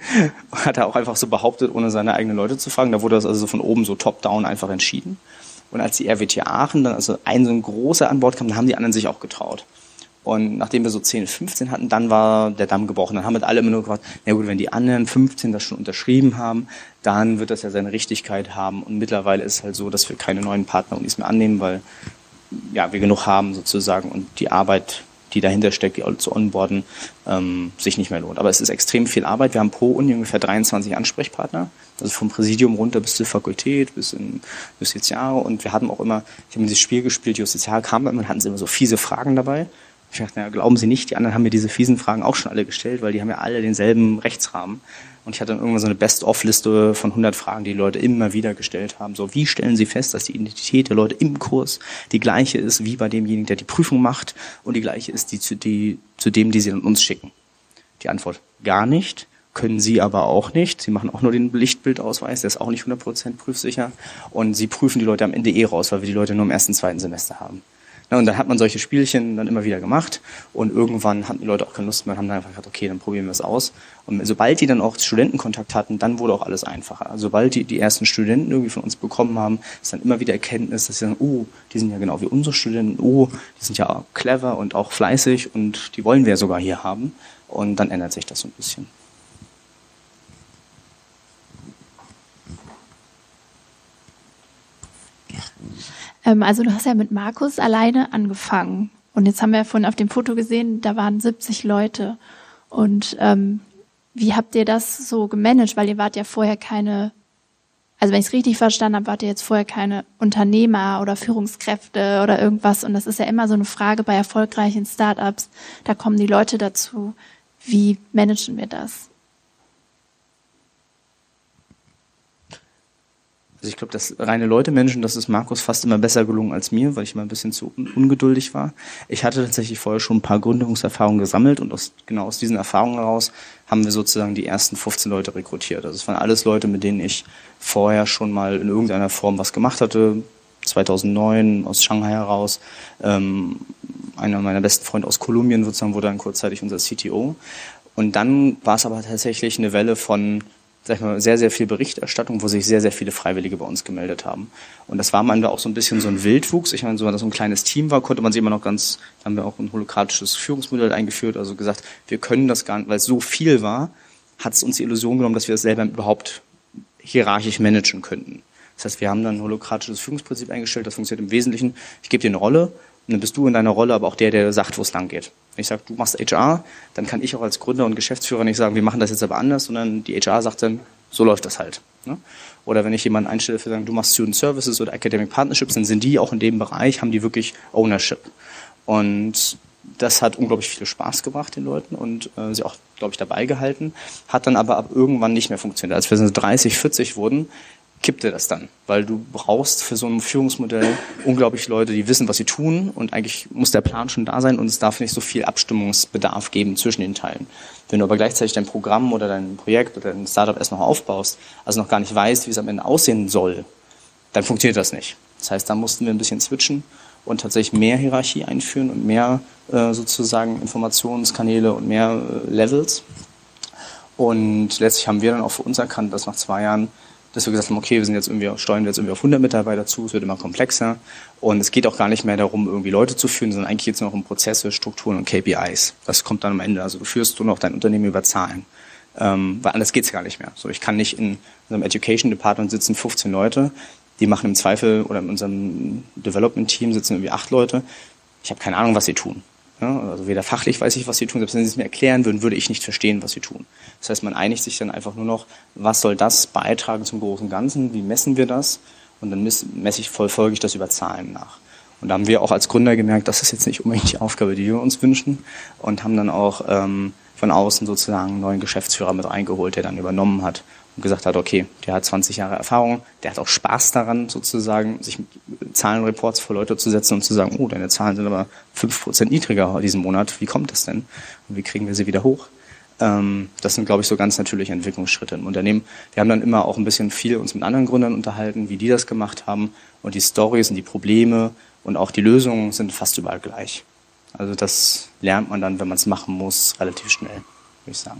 S1: Hat er auch einfach so behauptet, ohne seine eigenen Leute zu fragen. Da wurde das also so von oben so top-down einfach entschieden. Und als die R W T Aachen dann also ein so ein großer an Bord kam, dann haben die anderen sich auch getraut. Und nachdem wir so zehn, fünfzehn hatten, dann war der Damm gebrochen. Dann haben wir alle immer nur gefragt, na gut, wenn die anderen fünfzehn das schon unterschrieben haben, dann wird das ja seine Richtigkeit haben. Und mittlerweile ist es halt so, dass wir keine neuen Partnerunis mehr annehmen, weil ja, wir genug haben sozusagen und die Arbeit, die dahinter steckt, die zu onboarden, ähm, sich nicht mehr lohnt. Aber es ist extrem viel Arbeit. Wir haben pro Uni ungefähr dreiundzwanzig Ansprechpartner, also vom Präsidium runter bis zur Fakultät, bis in Justiziare, und wir hatten auch immer, ich habe dieses Spiel gespielt, Justiziare kam immer, hatten sie immer so fiese Fragen dabei. Ich dachte, naja, glauben Sie nicht, die anderen haben mir diese fiesen Fragen auch schon alle gestellt, weil die haben ja alle denselben Rechtsrahmen. Und ich hatte dann irgendwann so eine Best-of-Liste von hundert Fragen, die die Leute immer wieder gestellt haben. So, wie stellen Sie fest, dass die Identität der Leute im Kurs die gleiche ist wie bei demjenigen, der die Prüfung macht, und die gleiche ist die zu, die, zu dem, die Sie dann uns schicken? Die Antwort, gar nicht. Können Sie aber auch nicht. Sie machen auch nur den Lichtbildausweis, der ist auch nicht hundert Prozent prüfsicher. Und Sie prüfen die Leute am Ende eh raus, weil wir die Leute nur im ersten, zweiten Semester haben. Ja, und dann hat man solche Spielchen dann immer wieder gemacht und irgendwann hatten die Leute auch keine Lust mehr und haben dann einfach gesagt, okay, dann probieren wir es aus. Und sobald die dann auch Studentenkontakt hatten, dann wurde auch alles einfacher. Also sobald die die ersten Studenten irgendwie von uns bekommen haben, ist dann immer wieder Erkenntnis, dass sie sagen, oh, die sind ja genau wie unsere Studenten, oh, die sind ja clever und auch fleißig und die wollen wir sogar hier haben. Und dann ändert sich das so ein bisschen.
S4: Also du hast ja mit Markus alleine angefangen und jetzt haben wir ja vorhin auf dem Foto gesehen, da waren siebzig Leute. Und ähm, wie habt ihr das so gemanagt? Weil ihr wart ja vorher keine, also wenn ich es richtig verstanden habe, wart ihr jetzt vorher keine Unternehmer oder Führungskräfte oder irgendwas. Und das ist ja immer so eine Frage bei erfolgreichen Startups. Da kommen die Leute dazu. Wie managen wir das?
S1: Also ich glaube, das reine Leute-Menschen, das ist Markus fast immer besser gelungen als mir, weil ich immer ein bisschen zu ungeduldig war. Ich hatte tatsächlich vorher schon ein paar Gründungserfahrungen gesammelt und aus, genau aus diesen Erfahrungen heraus haben wir sozusagen die ersten fünfzehn Leute rekrutiert. Also es waren alles Leute, mit denen ich vorher schon mal in irgendeiner Form was gemacht hatte. zweitausendneun aus Shanghai heraus. Ähm, einer meiner besten Freunde aus Kolumbien sozusagen wurde dann kurzzeitig unser C T O. Und dann war es aber tatsächlich eine Welle von sag ich mal, sehr, sehr viel Berichterstattung, wo sich sehr, sehr viele Freiwillige bei uns gemeldet haben. Und das war am Ende auch so ein bisschen so ein Wildwuchs. Ich meine, so, wenn das so ein kleines Team war, konnte man sich immer noch ganz, da haben wir auch ein holokratisches Führungsmodell eingeführt, also gesagt, wir können das gar nicht, weil es so viel war, hat es uns die Illusion genommen, dass wir das selber überhaupt hierarchisch managen könnten. Das heißt, wir haben dann ein holokratisches Führungsprinzip eingestellt, das funktioniert im Wesentlichen, ich gebe dir eine Rolle, und dann bist du in deiner Rolle aber auch der, der sagt, wo es lang geht. Wenn ich sage, du machst H R, dann kann ich auch als Gründer und Geschäftsführer nicht sagen, wir machen das jetzt aber anders, sondern die H R sagt dann, so läuft das halt. Ne? Oder wenn ich jemanden einstelle für sagen, du machst Student Services oder Academic Partnerships, dann sind die auch in dem Bereich, haben die wirklich Ownership. Und das hat unglaublich viel Spaß gebracht den Leuten und äh, sie auch, glaube ich, dabei gehalten, hat dann aber ab irgendwann nicht mehr funktioniert. Als wir so dreißig, vierzig wurden, kippte das dann, weil du brauchst für so ein Führungsmodell unglaublich Leute, die wissen, was sie tun und eigentlich muss der Plan schon da sein und es darf nicht so viel Abstimmungsbedarf geben zwischen den Teilen. Wenn du aber gleichzeitig dein Programm oder dein Projekt oder dein Startup erst noch aufbaust, also noch gar nicht weißt, wie es am Ende aussehen soll, dann funktioniert das nicht. Das heißt, da mussten wir ein bisschen switchen und tatsächlich mehr Hierarchie einführen und mehr äh, sozusagen Informationskanäle und mehr äh, Levels. Und letztlich haben wir dann auch für uns erkannt, dass nach zwei Jahren dass wir gesagt haben, okay, wir sind jetzt irgendwie, steuern wir jetzt irgendwie auf hundert Mitarbeiter zu, es wird immer komplexer und es geht auch gar nicht mehr darum, irgendwie Leute zu führen, sondern eigentlich geht es nur noch um Prozesse, Strukturen und K P Is. Das kommt dann am Ende. Also du führst nur noch dein Unternehmen über Zahlen, ähm, weil anders geht's gar nicht mehr. So, ich kann nicht in unserem Education Department sitzen fünfzehn Leute, die machen im Zweifel, oder in unserem Development Team sitzen irgendwie acht Leute. Ich habe keine Ahnung, was sie tun. Ja, also weder fachlich weiß ich, was sie tun, selbst wenn sie es mir erklären würden, würde ich nicht verstehen, was sie tun. Das heißt, man einigt sich dann einfach nur noch, was soll das beitragen zum großen Ganzen, wie messen wir das und dann messe ich, verfolge ich das über Zahlen nach. Und da haben wir auch als Gründer gemerkt, das ist jetzt nicht unbedingt die Aufgabe, die wir uns wünschen und haben dann auch ähm, von außen sozusagen einen neuen Geschäftsführer mit reingeholt, der dann übernommen hat und gesagt hat, okay, der hat zwanzig Jahre Erfahrung, der hat auch Spaß daran, sozusagen sich Zahlenreports vor Leute zu setzen und zu sagen, oh, deine Zahlen sind aber fünf Prozent niedriger diesen Monat, wie kommt das denn? Und wie kriegen wir sie wieder hoch? Ähm, das sind, glaube ich, so ganz natürliche Entwicklungsschritte im Unternehmen. Wir haben dann immer auch ein bisschen viel uns mit anderen Gründern unterhalten, wie die das gemacht haben und die Storys und die Probleme und auch die Lösungen sind fast überall gleich. Also das lernt man dann, wenn man es machen muss, relativ schnell, würde ich sagen.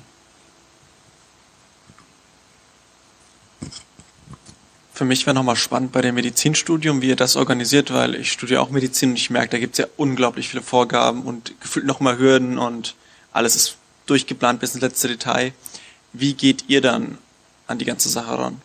S3: Für mich wäre nochmal spannend bei dem Medizinstudium, wie ihr das organisiert, weil ich studiere auch Medizin und ich merke, da gibt es ja unglaublich viele Vorgaben und gefühlt nochmal Hürden und alles ist durchgeplant bis ins letzte Detail. Wie geht ihr dann an die ganze Sache ran?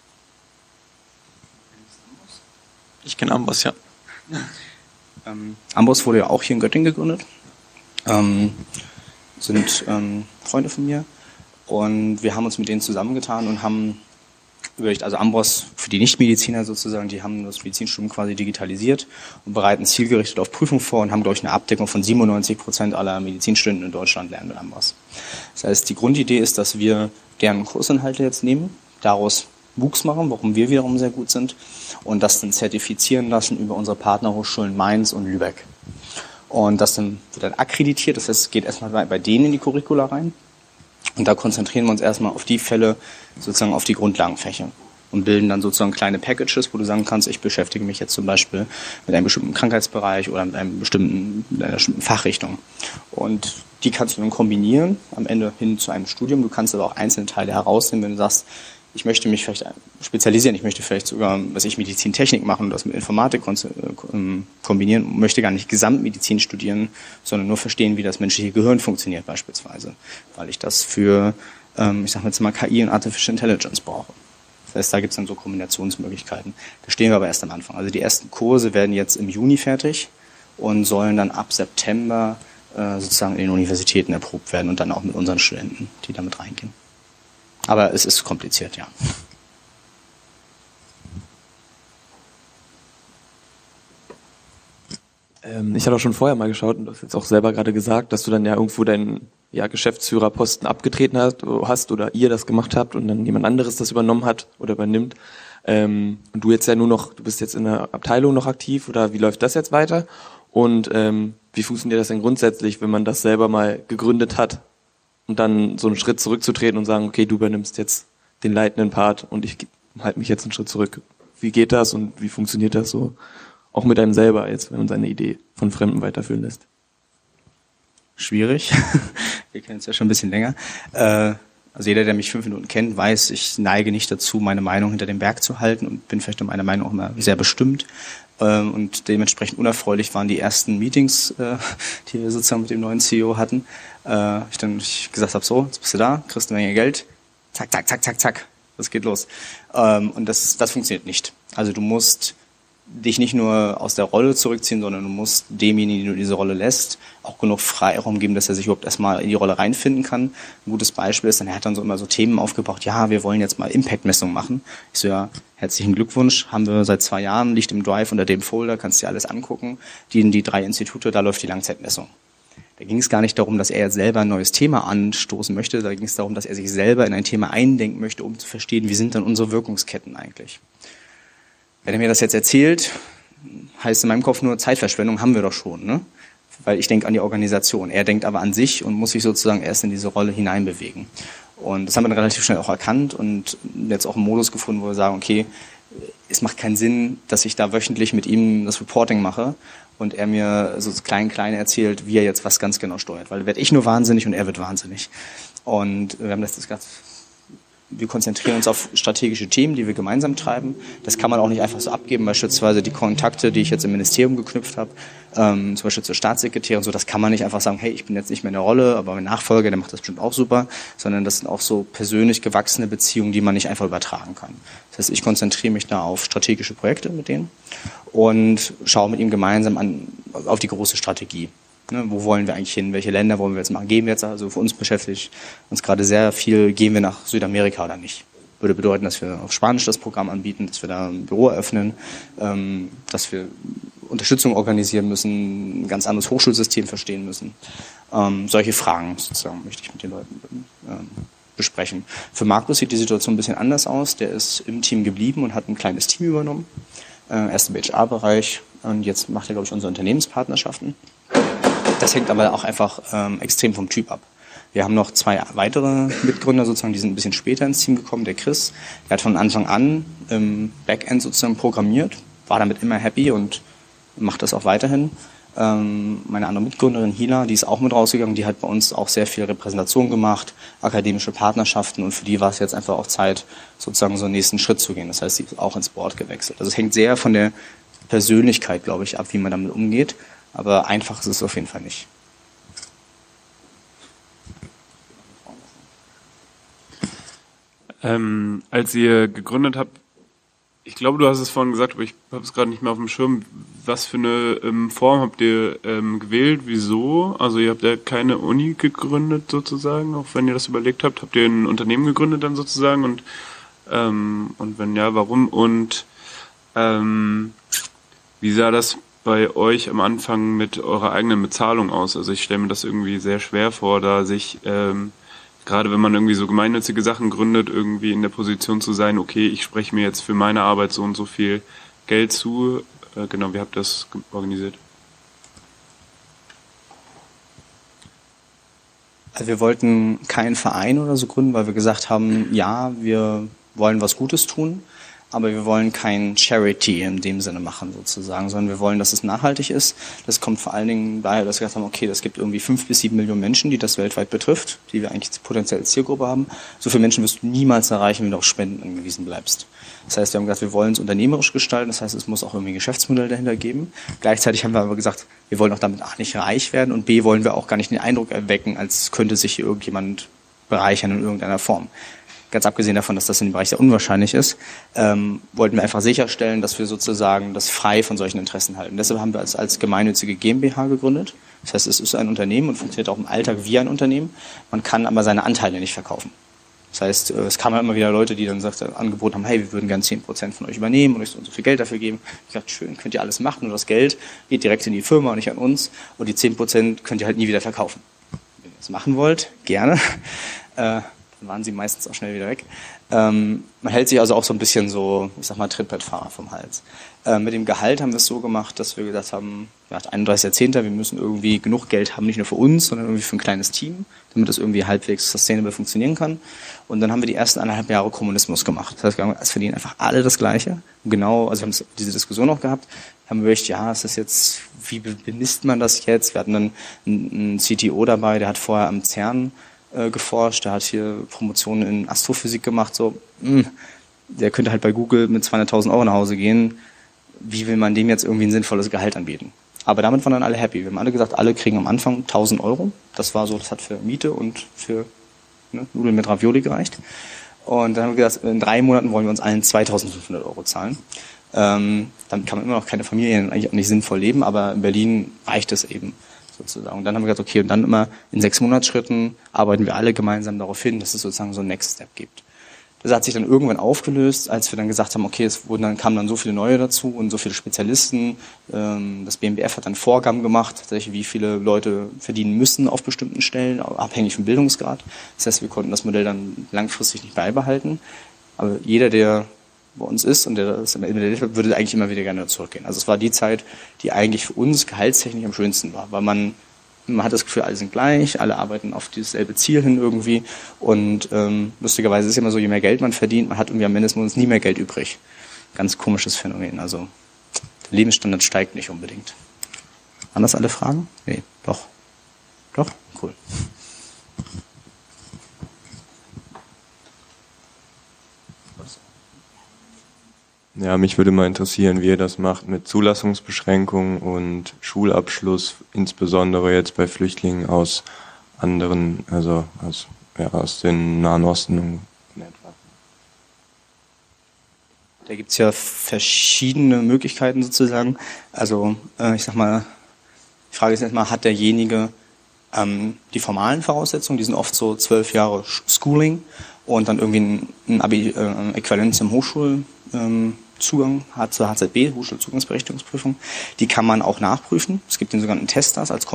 S3: Ich kenne Amboss, ja.
S1: Ähm, Amboss wurde ja auch hier in Göttingen gegründet. Ähm, sind ähm, Freunde von mir und wir haben uns mit denen zusammengetan und haben also Amboss für die Nichtmediziner sozusagen, die haben das Medizinstudium quasi digitalisiert und bereiten zielgerichtet auf Prüfung vor und haben, glaube ich, eine Abdeckung von siebenundneunzig Prozent aller Medizinstudenten in Deutschland lernen mit Amboss. Das heißt, die Grundidee ist, dass wir deren Kursinhalte jetzt nehmen, daraus Wuchs machen, warum wir wiederum sehr gut sind und das dann zertifizieren lassen über unsere Partnerhochschulen Mainz und Lübeck. Und das dann wird dann akkreditiert, das heißt, es geht erstmal bei, bei denen in die Curricula rein. Und da konzentrieren wir uns erstmal auf die Fälle, sozusagen auf die Grundlagenfächer und bilden dann sozusagen kleine Packages, wo du sagen kannst, ich beschäftige mich jetzt zum Beispiel mit einem bestimmten Krankheitsbereich oder mit einem bestimmten, mit einer bestimmten Fachrichtung. Und die kannst du dann kombinieren, am Ende hin zu einem Studium. Du kannst aber auch einzelne Teile herausnehmen, wenn du sagst, ich möchte mich vielleicht spezialisieren, ich möchte vielleicht sogar, was ich Medizintechnik machen und das mit Informatik kombinieren und möchte gar nicht Gesamtmedizin studieren, sondern nur verstehen, wie das menschliche Gehirn funktioniert beispielsweise, weil ich das für, ich sage jetzt mal, K I und Artificial Intelligence brauche. Das heißt, da gibt es dann so Kombinationsmöglichkeiten. Da stehen wir aber erst am Anfang. Also die ersten Kurse werden jetzt im Juni fertig und sollen dann ab September sozusagen in den Universitäten erprobt werden und dann auch mit unseren Studenten, die damit reingehen. Aber es ist kompliziert, ja.
S5: Ähm, ich hatte auch schon vorher mal geschaut und du hast jetzt auch selber gerade gesagt, dass du dann ja irgendwo deinen ja, Geschäftsführerposten abgetreten hast, hast oder ihr das gemacht habt und dann jemand anderes das übernommen hat oder übernimmt. Ähm, und du jetzt ja nur noch, du bist jetzt in der Abteilung noch aktiv oder wie läuft das jetzt weiter? Und ähm, wie funktioniert das denn grundsätzlich, wenn man das selber mal gegründet hat? Und dann so einen Schritt zurückzutreten und sagen, okay, du übernimmst jetzt den leitenden Part und ich halte mich jetzt einen Schritt zurück. Wie geht das und wie funktioniert das so? Auch mit einem selber jetzt, wenn man seine Idee von Fremden weiterführen lässt.
S1: Schwierig. Wir kennen es ja schon ein bisschen länger. Äh, Also jeder, der mich fünf Minuten kennt, weiß, ich neige nicht dazu, meine Meinung hinter dem Berg zu halten und bin vielleicht in meiner Meinung auch immer sehr bestimmt. Und dementsprechend unerfreulich waren die ersten Meetings, die wir sozusagen mit dem neuen C E O hatten. Ich dann ich gesagt habe, so, jetzt bist du da, kriegst eine Menge Geld, zack, zack, zack, zack, zack, das geht los. Und das, das funktioniert nicht. Also du musst dich nicht nur aus der Rolle zurückziehen, sondern du musst demjenigen, den du diese Rolle lässt, auch genug Freiraum geben, dass er sich überhaupt erstmal in die Rolle reinfinden kann. Ein gutes Beispiel ist, dann er hat dann so immer so Themen aufgebracht, ja, wir wollen jetzt mal Impact-Messung machen. Ich so, ja, herzlichen Glückwunsch, haben wir seit zwei Jahren, liegt im Drive unter dem Folder, kannst dir alles angucken. Die, die drei Institute, da läuft die Langzeitmessung. Da ging es gar nicht darum, dass er jetzt selber ein neues Thema anstoßen möchte, da ging es darum, dass er sich selber in ein Thema eindenken möchte, um zu verstehen, wie sind dann unsere Wirkungsketten eigentlich. Wenn er mir das jetzt erzählt, heißt in meinem Kopf nur, Zeitverschwendung haben wir doch schon, ne? Weil ich denke an die Organisation. Er denkt aber an sich und muss sich sozusagen erst in diese Rolle hineinbewegen. Und das haben wir dann relativ schnell auch erkannt und jetzt auch einen Modus gefunden, wo wir sagen, okay, es macht keinen Sinn, dass ich da wöchentlich mit ihm das Reporting mache und er mir so klein, klein erzählt, wie er jetzt was ganz genau steuert. Weil werde ich nur wahnsinnig und er wird wahnsinnig. Und wir haben das gesagt, wir konzentrieren uns auf strategische Themen, die wir gemeinsam treiben. Das kann man auch nicht einfach so abgeben, beispielsweise die Kontakte, die ich jetzt im Ministerium geknüpft habe, ähm, zum Beispiel zur Staatssekretärin, so, das kann man nicht einfach sagen, hey, ich bin jetzt nicht mehr in der Rolle, aber mein Nachfolger, der macht das bestimmt auch super, sondern das sind auch so persönlich gewachsene Beziehungen, die man nicht einfach übertragen kann. Das heißt, ich konzentriere mich da auf strategische Projekte mit denen und schaue mit ihm gemeinsam an, auf die große Strategie. Ne, wo wollen wir eigentlich hin? Welche Länder wollen wir jetzt machen? Gehen wir jetzt, also für uns beschäftigt uns gerade sehr viel, gehen wir nach Südamerika oder nicht? Würde bedeuten, dass wir auf Spanisch das Programm anbieten, dass wir da ein Büro eröffnen, ähm, dass wir Unterstützung organisieren müssen, ein ganz anderes Hochschulsystem verstehen müssen. Ähm, solche Fragen sozusagen möchte ich mit den Leuten ähm, besprechen. Für Markus sieht die Situation ein bisschen anders aus. Der ist im Team geblieben und hat ein kleines Team übernommen. Äh, erst im H R-Bereich und jetzt macht er, glaube ich, unsere Unternehmenspartnerschaften. Das hängt aber auch einfach ähm, extrem vom Typ ab. Wir haben noch zwei weitere Mitgründer sozusagen, die sind ein bisschen später ins Team gekommen. Der Chris, der hat von Anfang an im Backend sozusagen programmiert, war damit immer happy und macht das auch weiterhin. Ähm, meine andere Mitgründerin Hila, die ist auch mit rausgegangen, die hat bei uns auch sehr viel Repräsentation gemacht, akademische Partnerschaften und für die war es jetzt einfach auch Zeit, sozusagen so einen nächsten Schritt zu gehen. Das heißt, sie ist auch ins Board gewechselt. Also es hängt sehr von der Persönlichkeit, glaube ich, ab, wie man damit umgeht. Aber einfach ist es auf jeden Fall nicht.
S2: Ähm, als ihr gegründet habt, ich glaube, du hast es vorhin gesagt, aber ich habe es gerade nicht mehr auf dem Schirm, was für eine ähm, Form habt ihr ähm, gewählt, wieso? Also ihr habt ja keine Uni gegründet sozusagen, auch wenn ihr das überlegt habt, habt ihr ein Unternehmen gegründet dann sozusagen und, ähm, und wenn ja, warum? Und ähm, wie sah das bei euch am Anfang mit eurer eigenen Bezahlung aus? Also ich stelle mir das irgendwie sehr schwer vor, da sich, ähm, gerade wenn man irgendwie so gemeinnützige Sachen gründet, irgendwie in der Position zu sein, okay, ich spreche mir jetzt für meine Arbeit so und so viel Geld zu. Äh, genau, wie habt ihr das organisiert?
S1: Also wir wollten keinen Verein oder so gründen, weil wir gesagt haben, ja, wir wollen was Gutes tun, aber wir wollen kein Charity in dem Sinne machen sozusagen, sondern wir wollen, dass es nachhaltig ist. Das kommt vor allen Dingen daher, dass wir gesagt haben, okay, es gibt irgendwie fünf bis sieben Millionen Menschen, die das weltweit betrifft, die wir eigentlich potenziell als Zielgruppe haben. So viele Menschen wirst du niemals erreichen, wenn du auf Spenden angewiesen bleibst. Das heißt, wir haben gesagt, wir wollen es unternehmerisch gestalten, das heißt, es muss auch irgendwie ein Geschäftsmodell dahinter geben. Gleichzeitig haben wir aber gesagt, wir wollen auch damit A nicht reich werden und B wollen wir auch gar nicht den Eindruck erwecken, als könnte sich hier irgendjemand bereichern in irgendeiner Form. Ganz abgesehen davon, dass das in dem Bereich sehr unwahrscheinlich ist, ähm, wollten wir einfach sicherstellen, dass wir sozusagen das frei von solchen Interessen halten. Deshalb haben wir es als gemeinnützige GmbH gegründet. Das heißt, es ist ein Unternehmen und funktioniert auch im Alltag wie ein Unternehmen. Man kann aber seine Anteile nicht verkaufen. Das heißt, es kamen immer wieder Leute, die dann sagt, angeboten haben, hey, wir würden gerne zehn Prozent von euch übernehmen und euch so und so viel Geld dafür geben. Ich dachte, schön, könnt ihr alles machen, nur das Geld geht direkt in die Firma und nicht an uns. Und die zehn Prozent könnt ihr halt nie wieder verkaufen. Wenn ihr das machen wollt, gerne. Äh, Dann waren sie meistens auch schnell wieder weg. Ähm, man hält sich also auch so ein bisschen so, ich sag mal, Trittbrettfahrer vom Hals. Äh, mit dem Gehalt haben wir es so gemacht, dass wir gesagt haben, ja, einunddreißigster zehnter wir müssen irgendwie genug Geld haben, nicht nur für uns, sondern irgendwie für ein kleines Team, damit das irgendwie halbwegs sustainable funktionieren kann. Und dann haben wir die ersten eineinhalb Jahre Kommunismus gemacht. Das heißt, es verdienen einfach alle das Gleiche. Und genau, also wir haben diese Diskussion auch gehabt, haben wir echt, ja, ist das jetzt, wie bemisst man das jetzt? Wir hatten dann einen C T O dabei, der hat vorher am CERN äh, geforscht, der hat hier Promotionen in Astrophysik gemacht, so, mh, der könnte halt bei Google mit zweihunderttausend Euro nach Hause gehen. Wie will man dem jetzt irgendwie ein sinnvolles Gehalt anbieten? Aber damit waren dann alle happy. Wir haben alle gesagt, alle kriegen am Anfang tausend Euro. Das war so, das hat für Miete und für ne, Nudeln mit Ravioli gereicht. Und dann haben wir gesagt, in drei Monaten wollen wir uns allen zweitausendfünfhundert Euro zahlen. Ähm, damit kann man immer noch keine Familie eigentlich auch nicht sinnvoll leben, aber in Berlin reicht es eben sozusagen. Und dann haben wir gesagt, okay, und dann immer in sechs Monatsschritten arbeiten wir alle gemeinsam darauf hin, dass es sozusagen so einen Next Step gibt. Das hat sich dann irgendwann aufgelöst, als wir dann gesagt haben, okay, es wurden dann, kamen dann so viele neue dazu und so viele Spezialisten. Ähm, das B M B F hat dann Vorgaben gemacht, tatsächlich, wie viele Leute verdienen müssen auf bestimmten Stellen, abhängig vom Bildungsgrad. Das heißt, wir konnten das Modell dann langfristig nicht beibehalten. Aber jeder, der bei uns ist und der das immer erlebt hat, würde eigentlich immer wieder gerne zurückgehen. Also es war die Zeit, die eigentlich für uns gehaltstechnisch am schönsten war, weil man Man hat das Gefühl, alle sind gleich, alle arbeiten auf dasselbe Ziel hin irgendwie. Und ähm, lustigerweise ist es immer so, je mehr Geld man verdient, man hat irgendwie am Ende des Monats nie mehr Geld übrig. Ganz komisches Phänomen. Also der Lebensstandard steigt nicht unbedingt. Waren das alle Fragen? Nee, doch. Doch? Cool.
S6: Ja, mich würde mal interessieren, wie ihr das macht mit Zulassungsbeschränkungen und Schulabschluss, insbesondere jetzt bei Flüchtlingen aus anderen, also aus, ja, aus dem Nahen Osten.
S1: Da gibt's ja verschiedene Möglichkeiten sozusagen. Also äh, ich sag mal, die Frage ist jetzt mal, hat derjenige ähm, die formalen Voraussetzungen, die sind oft so zwölf Jahre Schooling und dann irgendwie ein, ein Abi, äh, Äquivalent zum Hochschul ähm, Zugang hat zur H Z B, Hochschulzugangsberechtigungsprüfung. Die kann man auch nachprüfen. Es gibt den sogenannten Testas als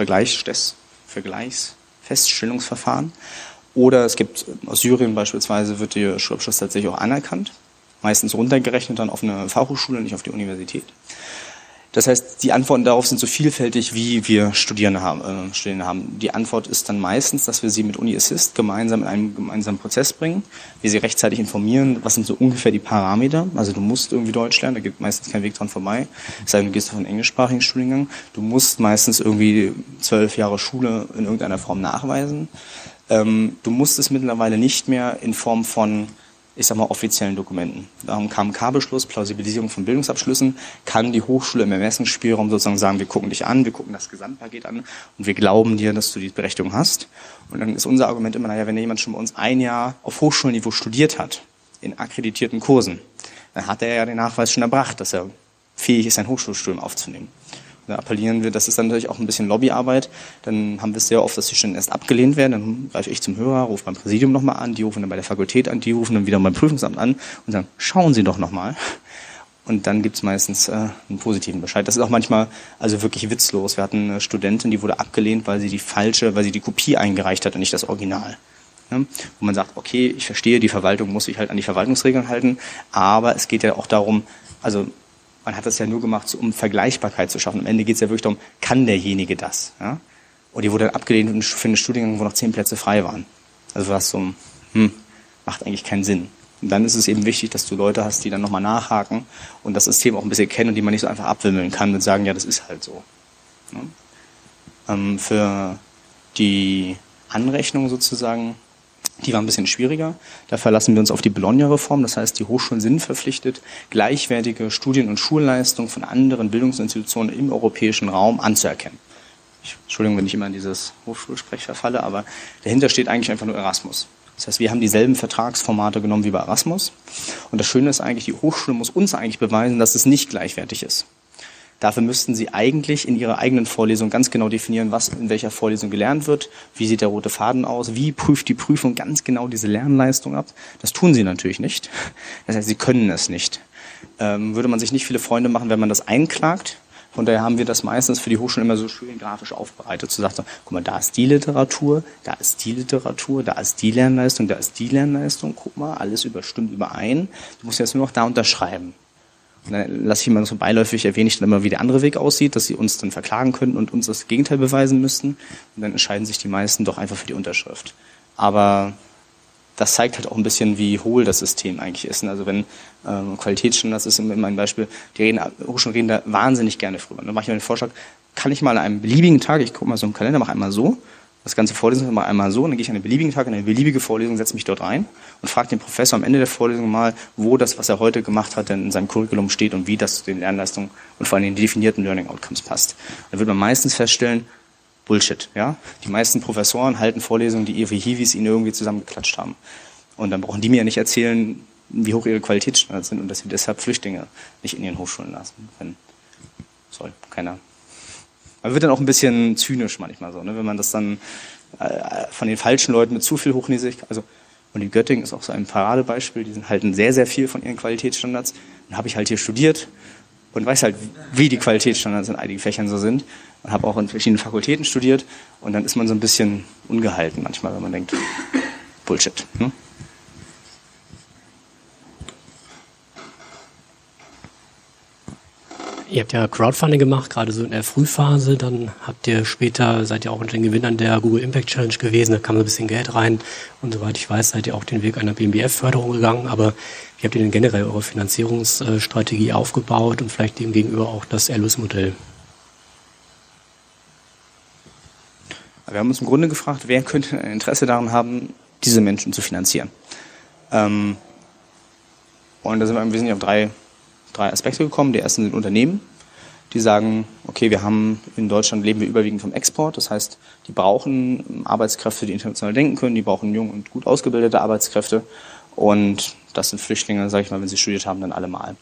S1: Kompetenzvergleichsfeststellungsverfahren. Oder es gibt, aus Syrien beispielsweise wird der Schulabschluss tatsächlich auch anerkannt. Meistens runtergerechnet dann auf eine Fachhochschule, nicht auf die Universität. Das heißt, die Antworten darauf sind so vielfältig, wie wir Studierende haben, äh, Studierende haben. Die Antwort ist dann meistens, dass wir sie mit Uni Assist gemeinsam in einen gemeinsamen Prozess bringen, wir sie rechtzeitig informieren, was sind so ungefähr die Parameter. Also du musst irgendwie Deutsch lernen, da gibt meistens kein Weg dran vorbei. Es sei denn, du gehst auf einen englischsprachigen Studiengang. Du musst meistens irgendwie zwölf Jahre Schule in irgendeiner Form nachweisen. Ähm, du musst es mittlerweile nicht mehr in Form von, ich sag mal, offiziellen Dokumenten. Darum K M K-Beschluss, Plausibilisierung von Bildungsabschlüssen, kann die Hochschule im Ermessensspielraum sozusagen sagen, wir gucken dich an, wir gucken das Gesamtpaket an und wir glauben dir, dass du die Berechtigung hast. Und dann ist unser Argument immer, naja, wenn jemand schon bei uns ein Jahr auf Hochschulniveau studiert hat, in akkreditierten Kursen, dann hat er ja den Nachweis schon erbracht, dass er fähig ist, ein Hochschulstudium aufzunehmen. Da appellieren wir, das ist dann natürlich auch ein bisschen Lobbyarbeit. Dann haben wir es sehr oft, dass die Stellen erst abgelehnt werden. Dann greife ich zum Hörer, rufe beim Präsidium nochmal an, die rufen dann bei der Fakultät an, die rufen dann wieder beim Prüfungsamt an und sagen, schauen Sie doch nochmal. Und dann gibt es meistens äh, einen positiven Bescheid. Das ist auch manchmal also wirklich witzlos. Wir hatten eine Studentin, die wurde abgelehnt, weil sie die falsche, weil sie die Kopie eingereicht hat und nicht das Original. Ja? Wo man sagt, okay, ich verstehe, die Verwaltung muss sich halt an die Verwaltungsregeln halten, aber es geht ja auch darum, also man hat das ja nur gemacht, um Vergleichbarkeit zu schaffen. Am Ende geht es ja wirklich darum, kann derjenige das? Ja? Und die wurde dann abgelehnt für einen Studiengang, wo noch zehn Plätze frei waren. Also was so, hm, macht eigentlich keinen Sinn. Und dann ist es eben wichtig, dass du Leute hast, die dann nochmal nachhaken und das System auch ein bisschen kennen und die man nicht so einfach abwimmeln kann und sagen, ja, das ist halt so. Ja? Ähm, für die Anrechnung sozusagen, die war ein bisschen schwieriger. Da verlassen wir uns auf die Bologna-Reform. Das heißt, die Hochschulen sind verpflichtet, gleichwertige Studien- und Schulleistungen von anderen Bildungsinstitutionen im europäischen Raum anzuerkennen. Ich, Entschuldigung, wenn ich immer in dieses Hochschulsprech verfalle, aber dahinter steht eigentlich einfach nur Erasmus. Das heißt, wir haben dieselben Vertragsformate genommen wie bei Erasmus. Und das Schöne ist eigentlich, die Hochschule muss uns eigentlich beweisen, dass es nicht gleichwertig ist. Dafür müssten Sie eigentlich in Ihrer eigenen Vorlesung ganz genau definieren, was in welcher Vorlesung gelernt wird, wie sieht der rote Faden aus, wie prüft die Prüfung ganz genau diese Lernleistung ab. Das tun Sie natürlich nicht. Das heißt, Sie können es nicht. Ähm, würde man sich nicht viele Freunde machen, wenn man das einklagt. Von daher haben wir das meistens für die Hochschulen immer so schön grafisch aufbereitet. Zu sagen, guck mal, da ist die Literatur, da ist die Literatur, da ist die Lernleistung, da ist die Lernleistung. Guck mal, alles überstimmt überein. Du musst jetzt nur noch da unterschreiben. Und dann lasse ich immer so beiläufig erwähne ich dann immer, wie der andere Weg aussieht, dass sie uns dann verklagen könnten und uns das Gegenteil beweisen müssten. Und dann entscheiden sich die meisten doch einfach für die Unterschrift. Aber das zeigt halt auch ein bisschen, wie hohl das System eigentlich ist. Also wenn ähm, Qualitätsstandards ist immer ein Beispiel, die reden, Hochschulen reden da wahnsinnig gerne drüber. Dann mache ich mir den Vorschlag, kann ich mal an einem beliebigen Tag, ich gucke mal so im Kalender, mache einmal so, Das ganze Vorlesen immer einmal so, und dann gehe ich an einen beliebigen Tag, in eine beliebige Vorlesung, setze mich dort rein und frage den Professor am Ende der Vorlesung mal, wo das, was er heute gemacht hat, denn in seinem Curriculum steht und wie das zu den Lernleistungen und vor allem den definierten Learning Outcomes passt. Dann wird man meistens feststellen, Bullshit, ja. Die meisten Professoren halten Vorlesungen, die ihre Hiwis ihnen irgendwie zusammengeklatscht haben. Und dann brauchen die mir ja nicht erzählen, wie hoch ihre Qualitätsstandards sind und dass sie deshalb Flüchtlinge nicht in ihren Hochschulen lassen. Wenn, soll keiner. Man wird dann auch ein bisschen zynisch manchmal so, ne, wenn man das dann äh, von den falschen Leuten mit zu viel Hochnäsigkeit, also und in Göttingen ist auch so ein Paradebeispiel, die halten sehr, sehr viel von ihren Qualitätsstandards. Dann habe ich halt hier studiert und weiß halt, wie die Qualitätsstandards in einigen Fächern so sind und habe auch in verschiedenen Fakultäten studiert und dann ist man so ein bisschen ungehalten manchmal, wenn man denkt, Bullshit. Hm?
S7: Ihr habt ja Crowdfunding gemacht, gerade so in der Frühphase, dann habt ihr später, seid ihr auch unter den Gewinnern der Google Impact Challenge gewesen, da kam so ein bisschen Geld rein und soweit ich weiß, seid ihr auch den Weg einer B M B F-Förderung gegangen, aber wie habt ihr denn generell eure Finanzierungsstrategie aufgebaut und vielleicht dem gegenüber auch das Erlösmodell?
S1: Wir haben uns im Grunde gefragt, wer könnte ein Interesse daran haben, diese Menschen zu finanzieren. Ähm, und da sind wir im Wesentlichen auf drei drei Aspekte gekommen. Der erste sind Unternehmen, die sagen, okay, wir haben in Deutschland leben wir überwiegend vom Export, das heißt, die brauchen Arbeitskräfte, die international denken können, die brauchen jung und gut ausgebildete Arbeitskräfte und das sind Flüchtlinge, sage ich mal, wenn sie studiert haben, dann allemal.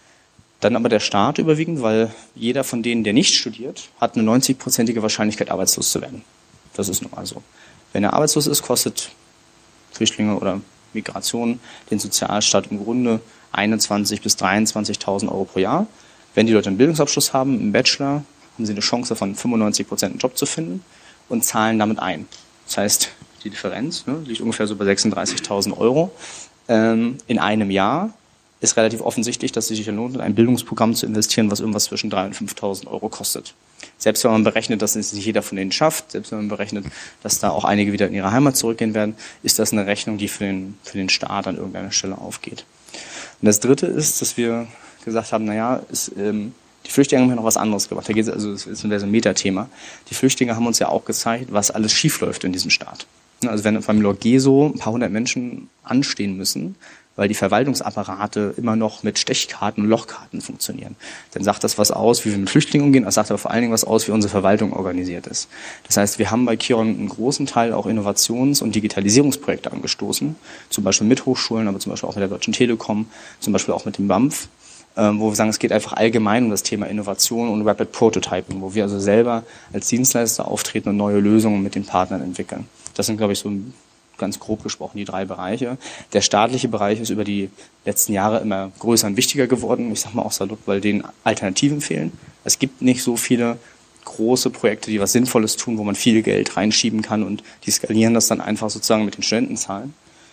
S1: Dann aber der Staat überwiegend, weil jeder von denen, der nicht studiert, hat eine neunzig-prozentige Wahrscheinlichkeit, arbeitslos zu werden. Das ist nun mal so. Wenn er arbeitslos ist, kostet Flüchtlinge oder Migration den Sozialstaat im Grunde einundzwanzigtausend bis dreiundzwanzigtausend Euro pro Jahr. Wenn die Leute einen Bildungsabschluss haben, einen Bachelor, haben sie eine Chance von fünfundneunzig Prozent einen Job zu finden und zahlen damit ein. Das heißt, die Differenz ne, liegt ungefähr so bei sechsunddreißigtausend Euro. Ähm, in einem Jahr ist relativ offensichtlich, dass es sich lohnt, in ein Bildungsprogramm zu investieren, was irgendwas zwischen dreitausend und fünftausend Euro kostet. Selbst wenn man berechnet, dass es nicht jeder von denen schafft, selbst wenn man berechnet, dass da auch einige wieder in ihre Heimat zurückgehen werden, ist das eine Rechnung, die für den, für den Staat an irgendeiner Stelle aufgeht. Und das Dritte ist, dass wir gesagt haben, naja, ist, ähm, die Flüchtlinge haben ja noch was anderes gemacht. Da geht es, also das ist so ein Metathema. Die Flüchtlinge haben uns ja auch gezeigt, was alles schiefläuft in diesem Staat. Also wenn beim Lorgeso ein paar hundert Menschen anstehen müssen, weil die Verwaltungsapparate immer noch mit Stechkarten und Lochkarten funktionieren, dann sagt das was aus, wie wir mit Flüchtlingen umgehen, das sagt aber vor allen Dingen was aus, wie unsere Verwaltung organisiert ist. Das heißt, wir haben bei Kiron einen großen Teil auch Innovations- und Digitalisierungsprojekte angestoßen, zum Beispiel mit Hochschulen, aber zum Beispiel auch mit der Deutschen Telekom, zum Beispiel auch mit dem B A M F, wo wir sagen, es geht einfach allgemein um das Thema Innovation und Rapid Prototyping, wo wir also selber als Dienstleister auftreten und neue Lösungen mit den Partnern entwickeln. Das sind, glaube ich, so ganz grob gesprochen die drei Bereiche. Der staatliche Bereich ist über die letzten Jahre immer größer und wichtiger geworden. Ich sage mal auch salopp, weil denen Alternativen fehlen. Es gibt nicht so viele große Projekte, die was Sinnvolles tun, wo man viel Geld reinschieben kann und die skalieren das dann einfach sozusagen mit den Studentenzahlen.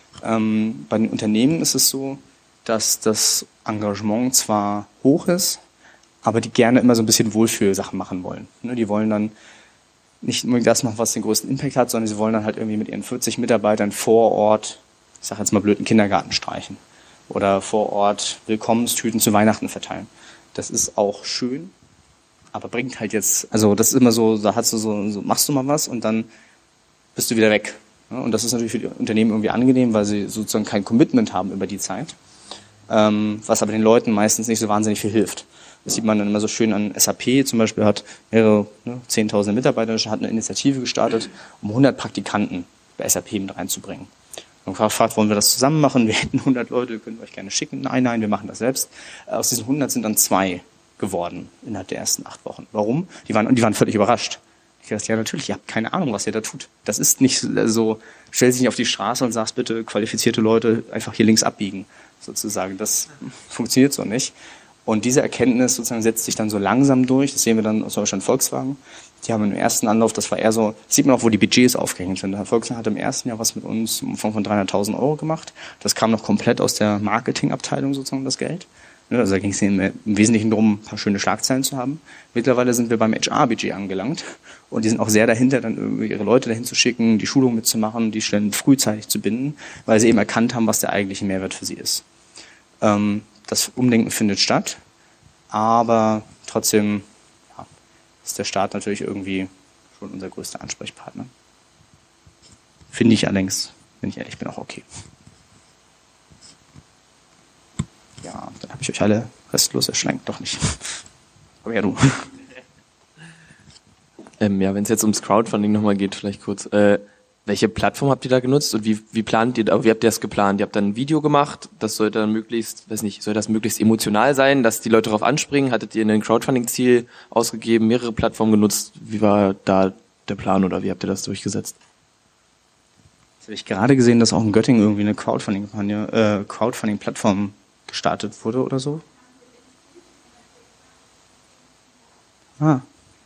S1: Ähm, bei den Unternehmen ist es so, dass das Engagement zwar hoch ist, aber die gerne immer so ein bisschen Wohlfühlsachen machen wollen. Ne, die wollen dann nicht nur das machen, was den größten Impact hat, sondern sie wollen dann halt irgendwie mit ihren vierzig Mitarbeitern vor Ort, ich sage jetzt mal blöd, einen Kindergarten streichen oder vor Ort Willkommenstüten zu Weihnachten verteilen. Das ist auch schön, aber bringt halt jetzt, also das ist immer so, da hast du so, so machst du mal was und dann bist du wieder weg. Und das ist natürlich für die Unternehmen irgendwie angenehm, weil sie sozusagen kein Commitment haben über die Zeit, was aber den Leuten meistens nicht so wahnsinnig viel hilft. Das sieht man dann immer so schön an S A P, zum Beispiel hat mehrere, ne, zehntausende Mitarbeiter, hat eine Initiative gestartet, um hundert Praktikanten bei S A P mit reinzubringen. Und gefragt, wollen wir das zusammen machen? Wir hätten hundert Leute, wir können euch gerne schicken. Nein, nein, wir machen das selbst. Aus diesen hundert sind dann zwei geworden innerhalb der ersten acht Wochen. Warum? Die waren, die waren völlig überrascht. Ich dachte, ja natürlich, ihr habt keine Ahnung, was ihr da tut. Das ist nicht so, stell dich nicht auf die Straße und sagst bitte, qualifizierte Leute einfach hier links abbiegen, sozusagen. Das funktioniert so nicht. Und diese Erkenntnis sozusagen setzt sich dann so langsam durch. Das sehen wir dann zum Beispiel an Volkswagen. Die haben im ersten Anlauf, das war eher so, das sieht man auch, wo die Budgets aufgehängt sind. Volkswagen hat im ersten Jahr was mit uns im Umfang von dreihunderttausend Euro gemacht. Das kam noch komplett aus der Marketingabteilung sozusagen, das Geld. Also da ging es im Wesentlichen darum, ein paar schöne Schlagzeilen zu haben. Mittlerweile sind wir beim H R-Budget angelangt. Und die sind auch sehr dahinter, dann irgendwie ihre Leute dahin zu schicken, die Schulung mitzumachen, die Stellen frühzeitig zu binden, weil sie eben erkannt haben, was der eigentliche Mehrwert für sie ist. Ähm, Das Umdenken findet statt, aber trotzdem ja, ist der Staat natürlich irgendwie schon unser größter Ansprechpartner. Finde ich allerdings, wenn ich ehrlich bin, auch okay. Ja, dann habe ich euch alle restlos erschlankt, doch nicht. Aber ja, du.
S5: Ähm, ja, wenn es jetzt ums Crowdfunding nochmal geht, vielleicht kurz. Äh, welche Plattform habt ihr da genutzt und wie, wie plant ihr, wie habt ihr das geplant? Ihr habt dann ein Video gemacht, das soll dann möglichst, weiß nicht, soll das möglichst emotional sein, dass die Leute darauf anspringen? Hattet ihr ein Crowdfunding-Ziel ausgegeben, mehrere Plattformen genutzt? Wie war da der Plan oder wie habt ihr das durchgesetzt?
S1: Jetzt habe ich gerade gesehen, dass auch in Göttingen irgendwie eine Crowdfunding-Kampagne, äh, Crowdfunding-Plattform gestartet wurde oder so. Ah.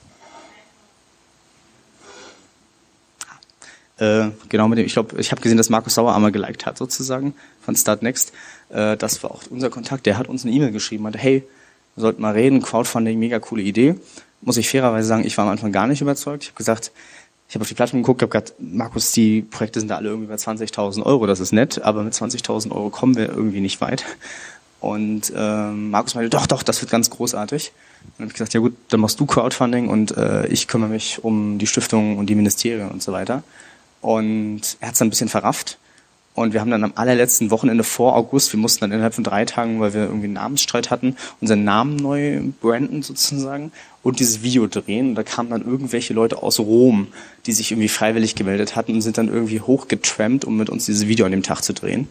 S1: Äh, genau mit dem, ich glaube, ich habe gesehen, dass Markus Sauer einmal geliked hat sozusagen von Start Next. Äh, das war auch unser Kontakt. Der hat uns eine E-Mail geschrieben, meinte, hey, wir sollten mal reden, Crowdfunding, mega coole Idee. Muss ich fairerweise sagen, ich war am Anfang gar nicht überzeugt. Ich habe gesagt, ich habe auf die Plattform geguckt, habe gesagt, Markus, die Projekte sind da alle irgendwie bei zwanzigtausend Euro, das ist nett, aber mit zwanzigtausend Euro kommen wir irgendwie nicht weit. Und ähm, Markus meinte, doch, doch, das wird ganz großartig. Und dann habe ich gesagt, ja gut, dann machst du Crowdfunding und äh, ich kümmere mich um die Stiftungen und die Ministerien und so weiter. Und er hat es dann ein bisschen verrafft. Und wir haben dann am allerletzten Wochenende vor August, wir mussten dann innerhalb von drei Tagen, weil wir irgendwie einen Namensstreit hatten, unseren Namen neu branden sozusagen und dieses Video drehen. Und da kamen dann irgendwelche Leute aus Rom, die sich irgendwie freiwillig gemeldet hatten und sind dann irgendwie hochgetrampt, um mit uns dieses Video an dem Tag zu drehen.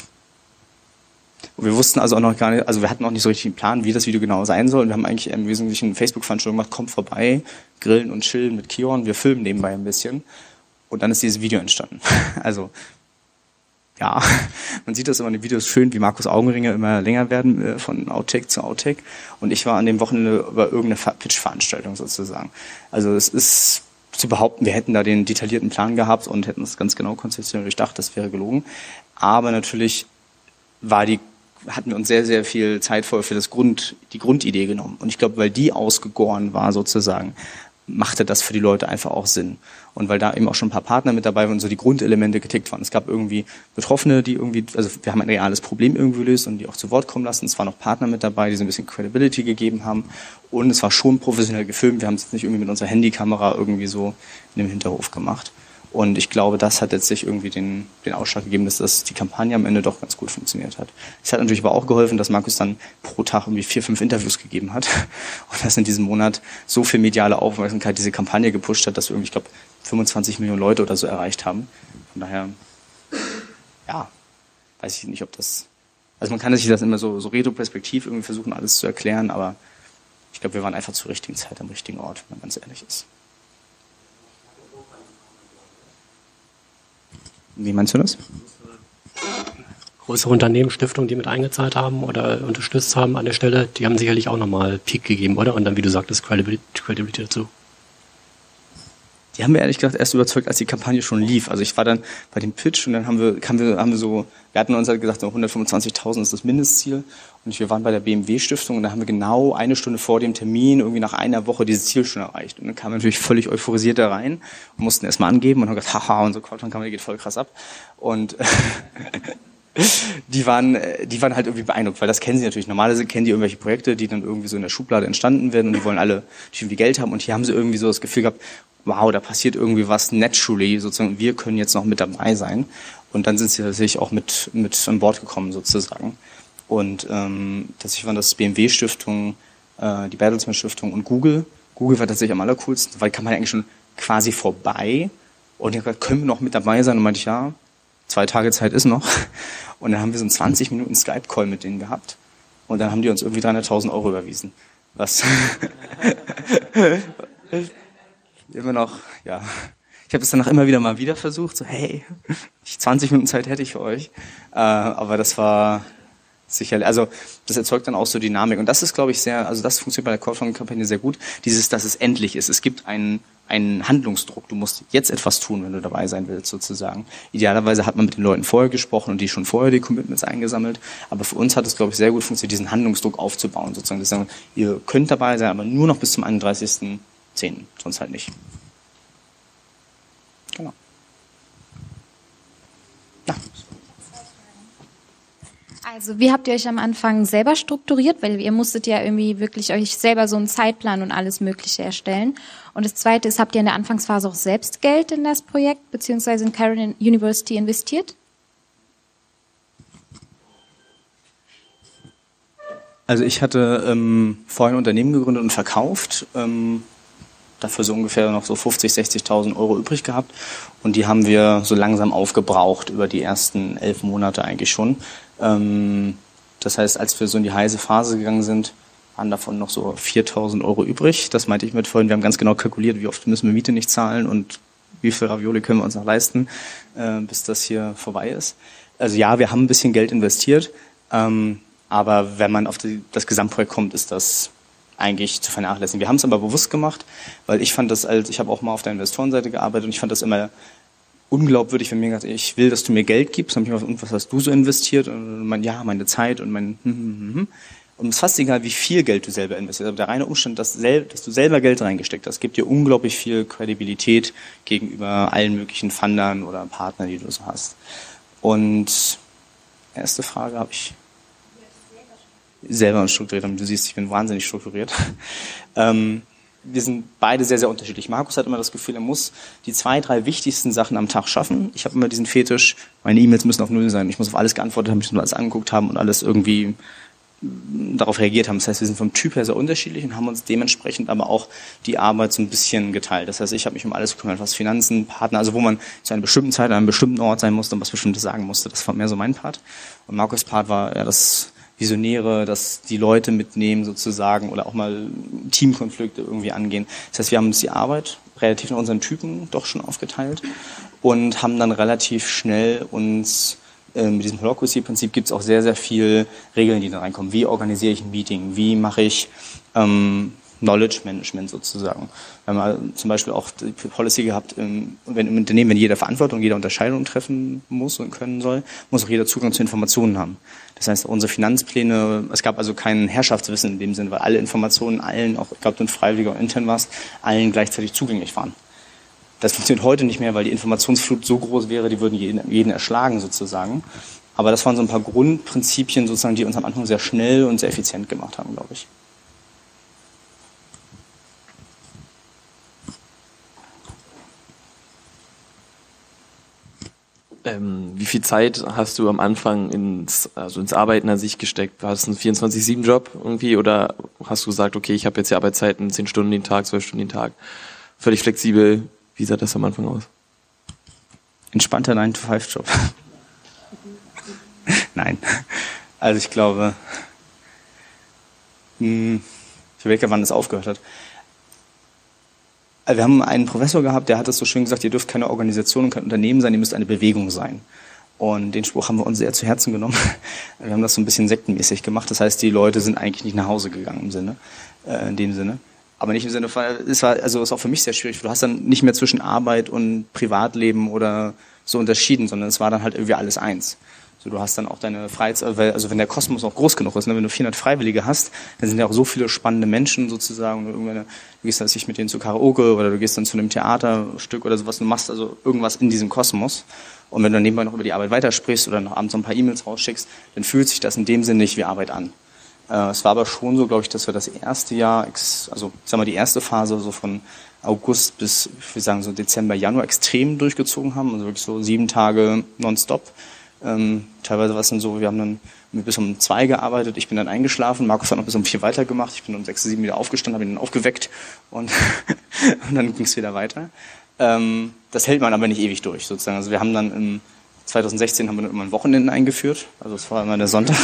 S1: Und wir wussten also auch noch gar nicht, also wir hatten auch nicht so richtig einen Plan, wie das Video genau sein soll. Und wir haben eigentlich im Wesentlichen eine Facebook-Veranstaltung gemacht, kommt vorbei, grillen und chillen mit Kion, wir filmen nebenbei ein bisschen. Und dann ist dieses Video entstanden. Also, ja, man sieht das immer in den Videos schön, wie Markus' Augenringe immer länger werden, von Outtake zu Outtake. Und ich war an dem Wochenende über irgendeine Pitch-Veranstaltung sozusagen. Also es ist zu behaupten, wir hätten da den detaillierten Plan gehabt und hätten es ganz genau konzeptionell durchdacht, das wäre gelogen. Aber natürlich war die, hatten wir uns sehr, sehr viel Zeit vorher für das Grund, die Grundidee genommen. Und ich glaube, weil die ausgegoren war sozusagen, machte das für die Leute einfach auch Sinn. Und weil da eben auch schon ein paar Partner mit dabei waren und so die Grundelemente getickt waren. Es gab irgendwie Betroffene, die irgendwie, also wir haben ein reales Problem irgendwie gelöst und die auch zu Wort kommen lassen. Es waren noch Partner mit dabei, die so ein bisschen Credibility gegeben haben. Und es war schon professionell gefilmt. Wir haben es jetzt nicht irgendwie mit unserer Handykamera irgendwie so in dem Hinterhof gemacht. Und ich glaube, das hat jetzt sich irgendwie den, den Ausschlag gegeben, dass das die Kampagne am Ende doch ganz gut funktioniert hat. Es hat natürlich aber auch geholfen, dass Markus dann pro Tag irgendwie vier, fünf Interviews gegeben hat und dass in diesem Monat so viel mediale Aufmerksamkeit diese Kampagne gepusht hat, dass wir irgendwie, ich glaube, fünfundzwanzig Millionen Leute oder so erreicht haben. Von daher, ja, weiß ich nicht, ob das, also man kann sich das immer so, so retroperspektiv irgendwie versuchen, alles zu erklären, aber ich glaube, wir waren einfach zur richtigen Zeit am richtigen Ort, wenn man ganz ehrlich ist. Wie meinst du das?
S7: Größere Unternehmen, Stiftungen, die mit eingezahlt haben oder unterstützt haben an der Stelle, die haben sicherlich auch nochmal Peak gegeben, oder? Und dann, wie du sagtest, Credibility, Credibility dazu.
S1: Die haben wir ehrlich gesagt erst überzeugt, als die Kampagne schon lief. Also ich war dann bei dem Pitch und dann haben wir, haben wir, haben wir so, wir hatten uns halt gesagt, so hundertfünfundzwanzigtausend ist das Mindestziel. Und wir waren bei der B M W-Stiftung und da haben wir genau eine Stunde vor dem Termin, irgendwie nach einer Woche, dieses Ziel schon erreicht. Und dann kamen wir natürlich völlig euphorisiert da rein und mussten erstmal angeben und haben gesagt, haha, unsere Crowdfunding-Kampagne geht voll krass ab. Und die waren, die waren halt irgendwie beeindruckt, weil das kennen sie natürlich. Normalerweise kennen die irgendwelche Projekte, die dann irgendwie so in der Schublade entstanden werden und die wollen alle irgendwie Geld haben. Und hier haben sie irgendwie so das Gefühl gehabt, wow, da passiert irgendwie was naturally, sozusagen, wir können jetzt noch mit dabei sein. Und dann sind sie tatsächlich auch mit, mit an Bord gekommen, sozusagen. Und ähm, tatsächlich waren das B M W-Stiftung, äh, die Bertelsmann-Stiftung und Google. Google war tatsächlich am allercoolsten, weil die Kampagne eigentlich schon quasi vorbei. Und ich habe gesagt, können wir noch mit dabei sein? Und meinte ich, ja, zwei Tage Zeit ist noch. Und dann haben wir so einen zwanzig Minuten Skype-Call mit denen gehabt. Und dann haben die uns irgendwie dreihunderttausend Euro überwiesen. Was immer noch, ja. Ich habe es danach immer wieder mal wieder versucht, so hey, zwanzig Minuten Zeit hätte ich für euch. Äh, aber das war sicherlich, also das erzeugt dann auch so Dynamik. Und das ist, glaube ich, sehr, also das funktioniert bei der Crowdfunding-Kampagne sehr gut. Dieses, dass es endlich ist. Es gibt einen, einen Handlungsdruck. Du musst jetzt etwas tun, wenn du dabei sein willst, sozusagen. Idealerweise hat man mit den Leuten vorher gesprochen und die schon vorher die Commitments eingesammelt. Aber für uns hat es, glaube ich, sehr gut funktioniert, diesen Handlungsdruck aufzubauen, sozusagen. Das sagen, ihr könnt dabei sein, aber nur noch bis zum einunddreißigsten zehnten Sonst halt nicht. Genau. Ja.
S8: Also wie habt ihr euch am Anfang selber strukturiert? Weil ihr musstet ja irgendwie wirklich euch selber so einen Zeitplan und alles Mögliche erstellen. Und das Zweite ist, habt ihr in der Anfangsphase auch selbst Geld in das Projekt beziehungsweise in Carroll University investiert?
S1: Also ich hatte ähm, vorher ein Unternehmen gegründet und verkauft, ähm, dafür so ungefähr noch so fünfzig, sechzigtausend Euro übrig gehabt und die haben wir so langsam aufgebraucht über die ersten elf Monate eigentlich schon. Ähm, das heißt, als wir so in die heiße Phase gegangen sind, waren davon noch so viertausend Euro übrig. Das meinte ich mit vorhin, wir haben ganz genau kalkuliert, wie oft müssen wir Miete nicht zahlen und wie viel Ravioli können wir uns noch leisten, äh, bis das hier vorbei ist. Also ja, wir haben ein bisschen Geld investiert, ähm, aber wenn man auf die, das Gesamtprojekt kommt, ist das eigentlich zu vernachlässigen. Wir haben es aber bewusst gemacht, weil ich fand das als, ich habe auch mal auf der Investorenseite gearbeitet und ich fand das immer unglaubwürdig, wenn mir gesagt, ich will, dass du mir Geld gibst, dann habe ich mir gedacht, was hast du so investiert? Und mein, ja, meine Zeit und mein hm, hm, hm. Und es ist fast egal, wie viel Geld du selber investierst. Aber der reine Umstand, dass, sel- dass du selber Geld reingesteckt hast, gibt dir unglaublich viel Kredibilität gegenüber allen möglichen Fundern oder Partnern, die du so hast. Und erste Frage habe ich selber strukturiert. Du siehst, ich bin wahnsinnig strukturiert. ähm, wir sind beide sehr, sehr unterschiedlich. Markus hat immer das Gefühl, er muss die zwei, drei wichtigsten Sachen am Tag schaffen. Ich habe immer diesen Fetisch, meine E-Mails müssen auf Null sein. Ich muss auf alles geantwortet haben, ich muss alles angeguckt haben und alles irgendwie darauf reagiert haben. Das heißt, wir sind vom Typ her sehr unterschiedlich und haben uns dementsprechend aber auch die Arbeit so ein bisschen geteilt. Das heißt, ich habe mich um alles gekümmert, was Finanzen, Partner, also wo man zu einer bestimmten Zeit an einem bestimmten Ort sein musste und was Bestimmtes sagen musste. Das war mehr so mein Part. Und Markus' Part war ja das Visionäre, dass die Leute mitnehmen sozusagen oder auch mal Teamkonflikte irgendwie angehen. Das heißt, wir haben uns die Arbeit relativ nach unseren Typen doch schon aufgeteilt und haben dann relativ schnell uns äh, mit diesem Holacracy-Prinzip gibt es auch sehr, sehr viel Regeln, die da reinkommen. Wie organisiere ich ein Meeting? Wie mache ich ähm, Knowledge Management sozusagen? Wir haben zum Beispiel auch die Policy gehabt, wenn im Unternehmen, wenn jeder Verantwortung, jeder Unterscheidung treffen muss und können soll, muss auch jeder Zugang zu Informationen haben. Das heißt, unsere Finanzpläne, es gab also kein Herrschaftswissen in dem Sinne, weil alle Informationen allen, auch egal ob du ein Freiwilliger oder intern warst, allen gleichzeitig zugänglich waren. Das funktioniert heute nicht mehr, weil die Informationsflut so groß wäre, die würden jeden, jeden erschlagen sozusagen. Aber das waren so ein paar Grundprinzipien sozusagen, die uns am Anfang sehr schnell und sehr effizient gemacht haben, glaube ich.
S5: Ähm, wie viel Zeit hast du am Anfang ins, also ins Arbeiten an sich gesteckt? War es ein vierundzwanzig sieben Job irgendwie oder hast du gesagt, okay, ich habe jetzt die Arbeitszeiten zehn Stunden den Tag, zwölf Stunden den Tag, völlig flexibel? Wie sah das am Anfang aus?
S1: Entspannter nine to five Job. Nein. Also ich glaube, ich überlege, wann es aufgehört hat. Wir haben einen Professor gehabt, der hat es so schön gesagt, ihr dürft keine Organisation und kein Unternehmen sein, ihr müsst eine Bewegung sein. Und den Spruch haben wir uns sehr zu Herzen genommen. Wir haben das so ein bisschen sektenmäßig gemacht. Das heißt, die Leute sind eigentlich nicht nach Hause gegangen im Sinne, äh, in dem Sinne. Aber nicht im Sinne von, es war, also es ist auch für mich sehr schwierig. Du hast dann nicht mehr zwischen Arbeit und Privatleben oder so unterschieden, sondern es war dann halt irgendwie alles eins. So, du hast dann auch deine Freizeit, also wenn der Kosmos auch groß genug ist, ne, wenn du vierhundert Freiwillige hast, dann sind ja auch so viele spannende Menschen sozusagen. Und du gehst dann sich mit denen zu Karaoke oder du gehst dann zu einem Theaterstück oder sowas. Du machst also irgendwas in diesem Kosmos. Und wenn du nebenbei noch über die Arbeit weitersprichst oder noch abends so ein paar E-Mails rausschickst, dann fühlt sich das in dem Sinne nicht wie Arbeit an. Äh, es war aber schon so, glaube ich, dass wir das erste Jahr, also ich sag mal die erste Phase so von August bis, ich würde sagen so Dezember, Januar extrem durchgezogen haben. Also wirklich so sieben Tage nonstop. Ähm, teilweise war es dann so, wir haben dann bis um zwei gearbeitet, ich bin dann eingeschlafen, Markus hat noch bis um vier weitergemacht, ich bin um sechs, sieben wieder aufgestanden, habe ihn dann aufgeweckt und, und dann ging es wieder weiter. Ähm, das hält man aber nicht ewig durch sozusagen. Also wir haben dann im zwanzig sechzehn haben wir dann immer ein Wochenende eingeführt, also es war immer der Sonntag.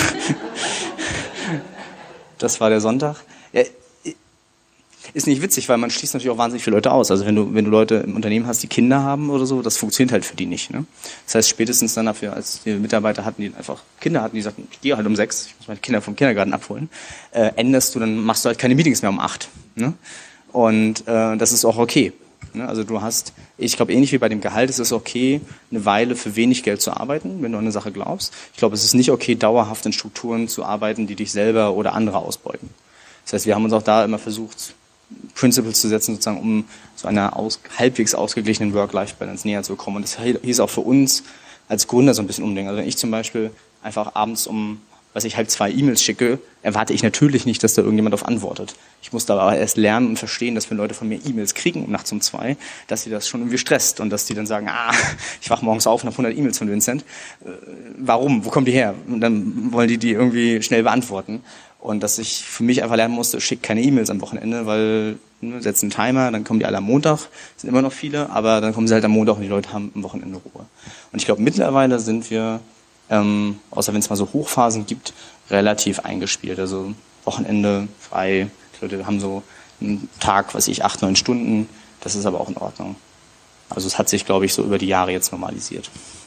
S1: Das war der Sonntag. Ja, ist nicht witzig, weil man schließt natürlich auch wahnsinnig viele Leute aus. Also wenn du, wenn du Leute im Unternehmen hast, die Kinder haben oder so, das funktioniert halt für die nicht. Ne? Das heißt, spätestens dann dafür, als die Mitarbeiter hatten, die einfach Kinder hatten, die sagten, ich gehe halt um sechs, ich muss meine Kinder vom Kindergarten abholen, äh, änderst du, dann machst du halt keine Meetings mehr um acht. Ne? Und äh, das ist auch okay. Ne? Also du hast, ich glaube ähnlich wie bei dem Gehalt, ist es okay, eine Weile für wenig Geld zu arbeiten, wenn du an eine Sache glaubst. Ich glaube, es ist nicht okay, dauerhaft in Strukturen zu arbeiten, die dich selber oder andere ausbeuten. Das heißt, wir haben uns auch da immer versucht, Principles zu setzen, sozusagen, um so einer aus, halbwegs ausgeglichenen Work-Life-Balance näher zu kommen. Und das hieß auch für uns als Gründer so ein bisschen umdenken. Also wenn ich zum Beispiel einfach abends um was ich halb zwei E-Mails schicke, erwarte ich natürlich nicht, dass da irgendjemand auf antwortet. Ich muss da aber erst lernen und verstehen, dass wenn Leute von mir E-Mails kriegen um nachts um zwei, dass sie das schon irgendwie stresst und dass die dann sagen, ah, ich wach morgens auf und habe hundert E-Mails von Vincent. Äh, warum? Wo kommen die her? Und dann wollen die die irgendwie schnell beantworten. Und dass ich für mich einfach lernen musste, schick keine E-Mails am Wochenende, weil ne, setzen einen Timer, dann kommen die alle am Montag, sind immer noch viele, aber dann kommen sie halt am Montag und die Leute haben am Wochenende Ruhe. Und ich glaube, mittlerweile sind wir, ähm, außer wenn es mal so Hochphasen gibt, relativ eingespielt. Also Wochenende frei, die Leute haben so einen Tag, was ich, acht, neun Stunden, das ist aber auch in Ordnung. Also es hat sich, glaube ich, so über die Jahre jetzt normalisiert.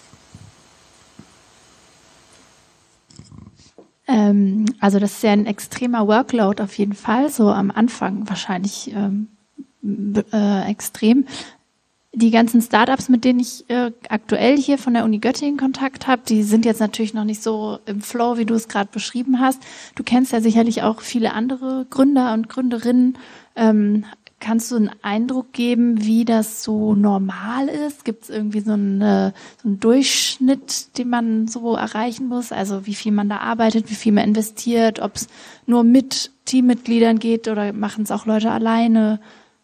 S4: Ähm, also das ist ja ein extremer Workload auf jeden Fall, so am Anfang wahrscheinlich ähm, äh, extrem. Die ganzen Startups, mit denen ich äh, aktuell hier von der Uni Göttingen Kontakt habe, die sind jetzt natürlich noch nicht so im Flow, wie du es gerade beschrieben hast. Du kennst ja sicherlich auch viele andere Gründer und Gründerinnen. Ähm, kannst du einen Eindruck geben, wie das so normal ist? Gibt es irgendwie so einen, äh, so einen Durchschnitt, den man so erreichen muss? Also wie viel man da arbeitet, wie viel man investiert, ob es nur mit Teammitgliedern geht oder machen es auch Leute alleine?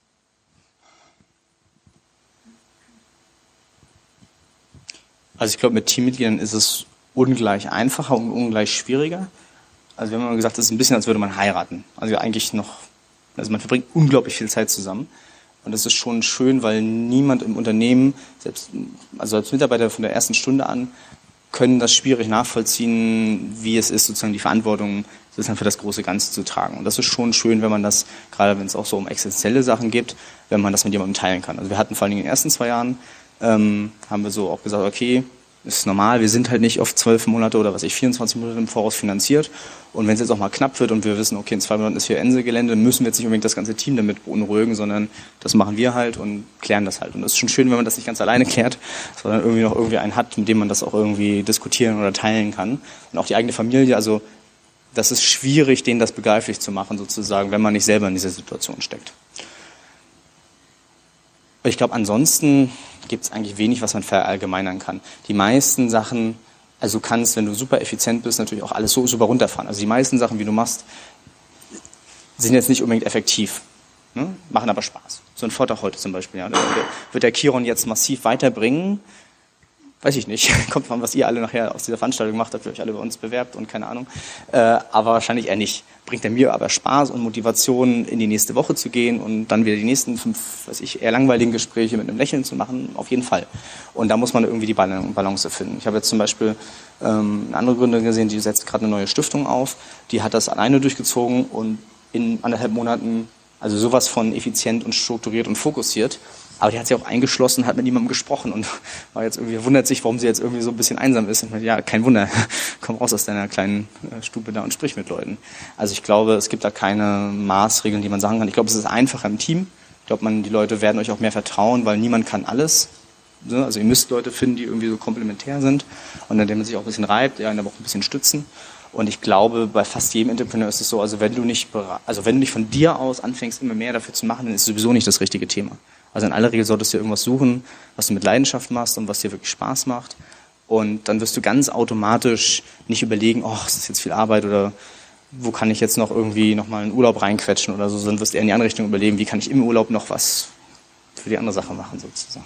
S1: Also ich glaube, mit Teammitgliedern ist es ungleich einfacher und ungleich schwieriger. Also wir haben immer gesagt, es ist ein bisschen, als würde man heiraten. Also eigentlich noch, also man verbringt unglaublich viel Zeit zusammen. Und das ist schon schön, weil niemand im Unternehmen, selbst, also als Mitarbeiter von der ersten Stunde an, können das schwierig nachvollziehen, wie es ist, sozusagen die Verantwortung sozusagen für das große Ganze zu tragen. Und das ist schon schön, wenn man das, gerade wenn es auch so um existenzielle Sachen geht, wenn man das mit jemandem teilen kann. Also wir hatten vor allem in den ersten zwei Jahren, Ähm, haben wir so auch gesagt, okay, ist normal, wir sind halt nicht auf zwölf Monate oder was ich, vierundzwanzig Monate im Voraus finanziert. Und wenn es jetzt auch mal knapp wird und wir wissen, okay, in zwei Monaten ist hier Ende-Gelände, müssen wir jetzt nicht unbedingt das ganze Team damit beunruhigen, sondern das machen wir halt und klären das halt. Und es ist schon schön, wenn man das nicht ganz alleine klärt, sondern irgendwie noch irgendwie einen hat, mit dem man das auch irgendwie diskutieren oder teilen kann. Und auch die eigene Familie, also das ist schwierig, denen das begreiflich zu machen sozusagen, wenn man nicht selber in dieser Situation steckt. Ich glaube, ansonsten gibt es eigentlich wenig, was man verallgemeinern kann. Die meisten Sachen, also du kannst, wenn du super effizient bist, natürlich auch alles so super runterfahren. Also die meisten Sachen, wie du machst, sind jetzt nicht unbedingt effektiv, ne? Machen aber Spaß. So ein Vortrag heute zum Beispiel. Ja. Wird der Kiron jetzt massiv weiterbringen? Weiß ich nicht. Kommt von, was ihr alle nachher aus dieser Veranstaltung macht, habt ihr euch alle bei uns bewerbt und keine Ahnung. Äh, aber wahrscheinlich eher nicht. Bringt er mir aber Spaß und Motivation, in die nächste Woche zu gehen und dann wieder die nächsten fünf, weiß ich, eher langweiligen Gespräche mit einem Lächeln zu machen? Auf jeden Fall. Und da muss man irgendwie die Balance finden. Ich habe jetzt zum Beispiel ähm, eine andere Gründerin gesehen, die setzt gerade eine neue Stiftung auf. Die hat das alleine durchgezogen und in anderthalb Monaten, also sowas von effizient und strukturiert und fokussiert. Aber die hat sich auch eingeschlossen, hat mit niemandem gesprochen und war jetzt irgendwie, wundert sich, warum sie jetzt irgendwie so ein bisschen einsam ist. Und ja, kein Wunder, komm raus aus deiner kleinen Stube da und sprich mit Leuten. Also ich glaube, es gibt da keine Maßregeln, die man sagen kann. Ich glaube, es ist einfacher im Team. Ich glaube, man, die Leute werden euch auch mehr vertrauen, weil niemand kann alles. Also ihr müsst Leute finden, die irgendwie so komplementär sind und an denen man sich auch ein bisschen reibt, ja, aber auch ein bisschen stützen. Und ich glaube, bei fast jedem Entrepreneur ist es so, also wenn du nicht, also wenn du nicht von dir aus anfängst, immer mehr dafür zu machen, dann ist es sowieso nicht das richtige Thema. Also in aller Regel solltest du irgendwas suchen, was du mit Leidenschaft machst und was dir wirklich Spaß macht. Und dann wirst du ganz automatisch nicht überlegen, oh, ist das jetzt viel Arbeit oder wo kann ich jetzt noch irgendwie nochmal einen Urlaub reinquetschen oder so, sondern wirst eher in die andere Richtung überlegen, wie kann ich im Urlaub noch was für die andere Sache machen sozusagen.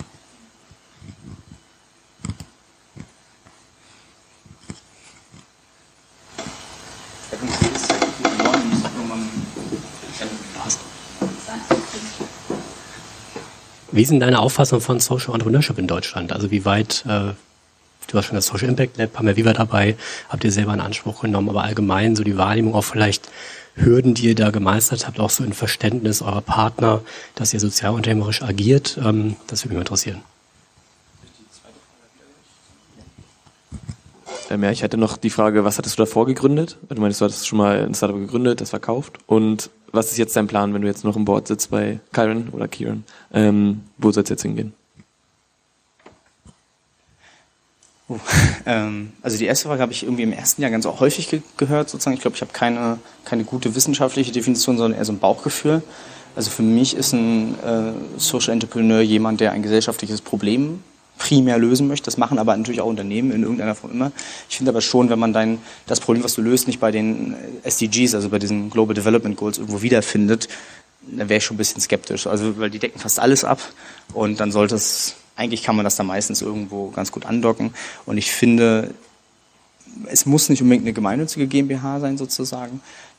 S7: Wie ist denn deine Auffassung von Social Entrepreneurship in Deutschland? Also wie weit, äh, du hast schon das Social Impact Lab, haben wir wie weit dabei, habt ihr selber in Anspruch genommen, aber allgemein so die Wahrnehmung, auch vielleicht Hürden, die ihr da gemeistert habt, auch so ein Verständnis eurer Partner, dass ihr sozialunternehmerisch agiert, ähm, das würde mich interessieren.
S5: Ähm, ja, ich hatte noch die Frage, was hattest du davor gegründet? Du meinst, du hattest schon mal ein Startup gegründet, das verkauft. Und was ist jetzt dein Plan, wenn du jetzt noch im Board sitzt bei Kiron oder Kiron? Ähm, wo soll es jetzt hingehen?
S1: Oh, ähm, also die erste Frage habe ich irgendwie im ersten Jahr ganz auch häufig ge- gehört. Sozusagen. Ich glaube, ich habe keine, keine gute wissenschaftliche Definition, sondern eher so ein Bauchgefühl. Also für mich ist ein äh, Social Entrepreneur jemand, der ein gesellschaftliches Problem primär lösen möchte. Das machen aber natürlich auch Unternehmen in irgendeiner Form immer. Ich finde aber schon, wenn man dein, das Problem, was du löst, nicht bei den S D Gs, also bei diesen Global Development Goals irgendwo wiederfindet, dann wäre ich schon ein bisschen skeptisch. Also, weil die decken fast alles ab und dann sollte es, eigentlich kann man das da meistens irgendwo ganz gut andocken. Und ich finde, es muss nicht unbedingt eine gemeinnützige GmbH sein sozusagen,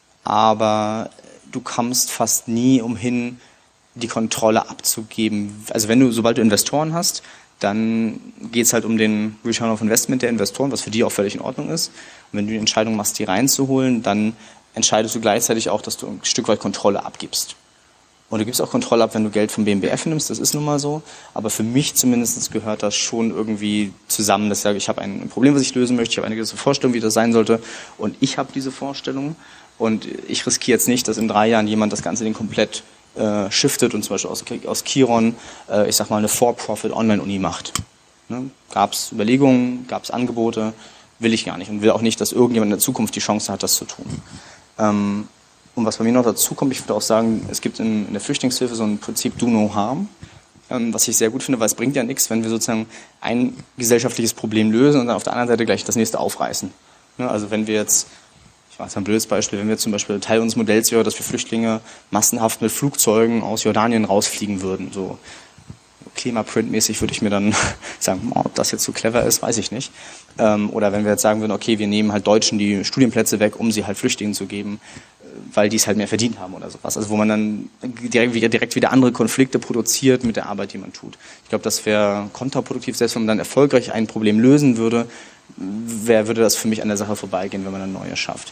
S1: aber du kommst fast nie umhin, die Kontrolle abzugeben. Also wenn du, sobald du Investoren hast, dann geht es halt um den Return of Investment der Investoren, was für die auch völlig in Ordnung ist. Und wenn du die Entscheidung machst, die reinzuholen, dann entscheidest du gleichzeitig auch, dass du ein Stück weit Kontrolle abgibst. Und du gibst auch Kontrolle ab, wenn du Geld vom B M B F nimmst, das ist nun mal so. Aber für mich zumindest gehört das schon irgendwie zusammen, dass ich sage, ich habe ein Problem, was ich lösen möchte, ich habe eine gewisse Vorstellung, wie das sein sollte. Und ich habe diese Vorstellung. Und ich riskiere jetzt nicht, dass in drei Jahren jemand das Ganze den komplett äh, shiftet und zum Beispiel aus, aus Chiron, äh, ich sag mal, eine For-Profit-Online-Uni macht. Ne? Gab es Überlegungen, gab es Angebote, will ich gar nicht. Und will auch nicht, dass irgendjemand in der Zukunft die Chance hat, das zu tun. Ähm, Und was bei mir noch dazu kommt, ich würde auch sagen, es gibt in, in der Flüchtlingshilfe so ein Prinzip Do No Harm, ähm, was ich sehr gut finde, weil es bringt ja nichts, wenn wir sozusagen ein gesellschaftliches Problem lösen und dann auf der anderen Seite gleich das nächste aufreißen. Ne, also wenn wir jetzt, ich mache jetzt ein blödes Beispiel, wenn wir zum Beispiel Teil unseres Modells wäre, dass wir Flüchtlinge massenhaft mit Flugzeugen aus Jordanien rausfliegen würden, so Klimaprint-mäßig würde ich mir dann sagen, oh, ob das jetzt so clever ist, weiß ich nicht. Ähm, oder wenn wir jetzt sagen würden, okay, wir nehmen halt Deutschen die Studienplätze weg, um sie halt Flüchtlingen zu geben, weil die es halt mehr verdient haben oder sowas. Also wo man dann direkt, direkt wieder andere Konflikte produziert mit der Arbeit, die man tut. Ich glaube, das wäre kontraproduktiv. Selbst wenn man dann erfolgreich ein Problem lösen würde, wär, würde das für mich an der Sache vorbeigehen, wenn man ein neues schafft.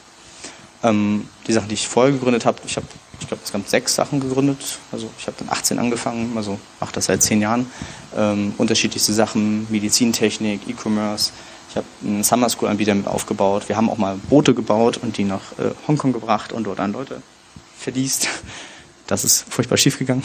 S1: Ähm, die Sachen, die ich vorher gegründet habe, ich habe, ich glaube, insgesamt sechs Sachen gegründet. Also ich habe dann achtzehn angefangen, also mache das seit zehn Jahren. Ähm, unterschiedlichste Sachen, Medizintechnik, E-Commerce. Ich habe einen Summer School Anbieter mit aufgebaut. Wir haben auch mal Boote gebaut und die nach äh, Hongkong gebracht und dort an Leute verliest. Das ist furchtbar schief gegangen.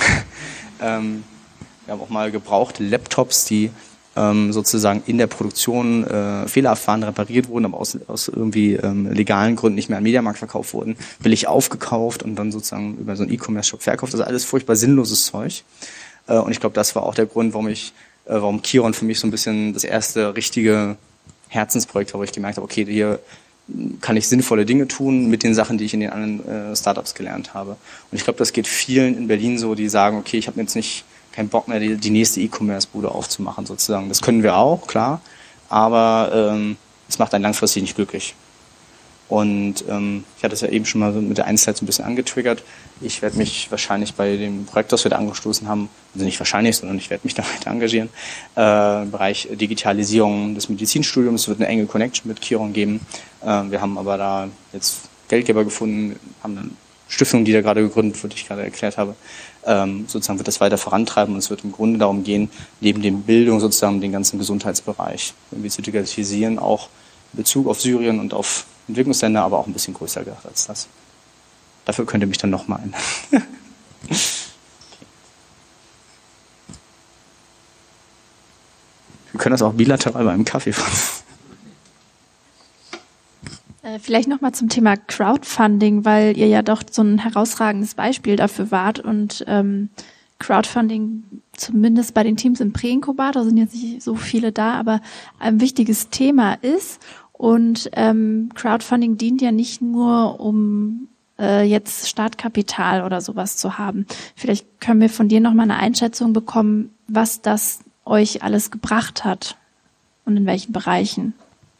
S1: ähm, wir haben auch mal gebrauchte Laptops, die ähm, sozusagen in der Produktion äh, fehlererfahren repariert wurden, aber aus, aus irgendwie ähm, legalen Gründen nicht mehr am Mediamarkt verkauft wurden, billig aufgekauft und dann sozusagen über so einen E-Commerce-Shop verkauft. Das ist alles furchtbar sinnloses Zeug. Äh, und ich glaube, das war auch der Grund, warum ich, äh, warum Chiron für mich so ein bisschen das erste richtige Herzensprojekt war, wo ich gemerkt habe, okay, hier kann ich sinnvolle Dinge tun mit den Sachen, die ich in den anderen äh, Startups gelernt habe. Und ich glaube, das geht vielen in Berlin so, die sagen, okay, ich habe jetzt nicht keinen Bock mehr, die, die nächste E-Commerce-Bude aufzumachen sozusagen. Das können wir auch, klar, aber ähm, es macht einen langfristig nicht glücklich. Und ähm, ich hatte es ja eben schon mal mit der Einzelheit so ein bisschen angetriggert. Ich werde mich wahrscheinlich bei dem Projekt, das wir da angestoßen haben, also nicht wahrscheinlich, sondern ich werde mich da weiter engagieren, äh, im Bereich Digitalisierung des Medizinstudiums. Es wird eine enge Connection mit Chiron geben. Äh, wir haben aber da jetzt Geldgeber gefunden, haben eine Stiftung, die da gerade gegründet wird, die ich gerade erklärt habe. Ähm, sozusagen wird das weiter vorantreiben und es wird im Grunde darum gehen, neben dem Bildung sozusagen den ganzen Gesundheitsbereich irgendwie zu digitalisieren, auch in Bezug auf Syrien und auf Entwicklungsländer, aber auch ein bisschen größer gedacht als das. Dafür könnt ihr mich dann nochmal ein. Okay. Wir können das auch bilateral bei einem Kaffee fahren.
S4: Äh, vielleicht nochmal zum Thema Crowdfunding, weil ihr ja doch so ein herausragendes Beispiel dafür wart und ähm, Crowdfunding zumindest bei den Teams im Präinkubator sind jetzt nicht so viele da, aber ein wichtiges Thema ist. Und ähm, Crowdfunding dient ja nicht nur, um äh, jetzt Startkapital oder sowas zu haben. Vielleicht können wir von dir nochmal eine Einschätzung bekommen, was das euch alles gebracht hat und in welchen Bereichen.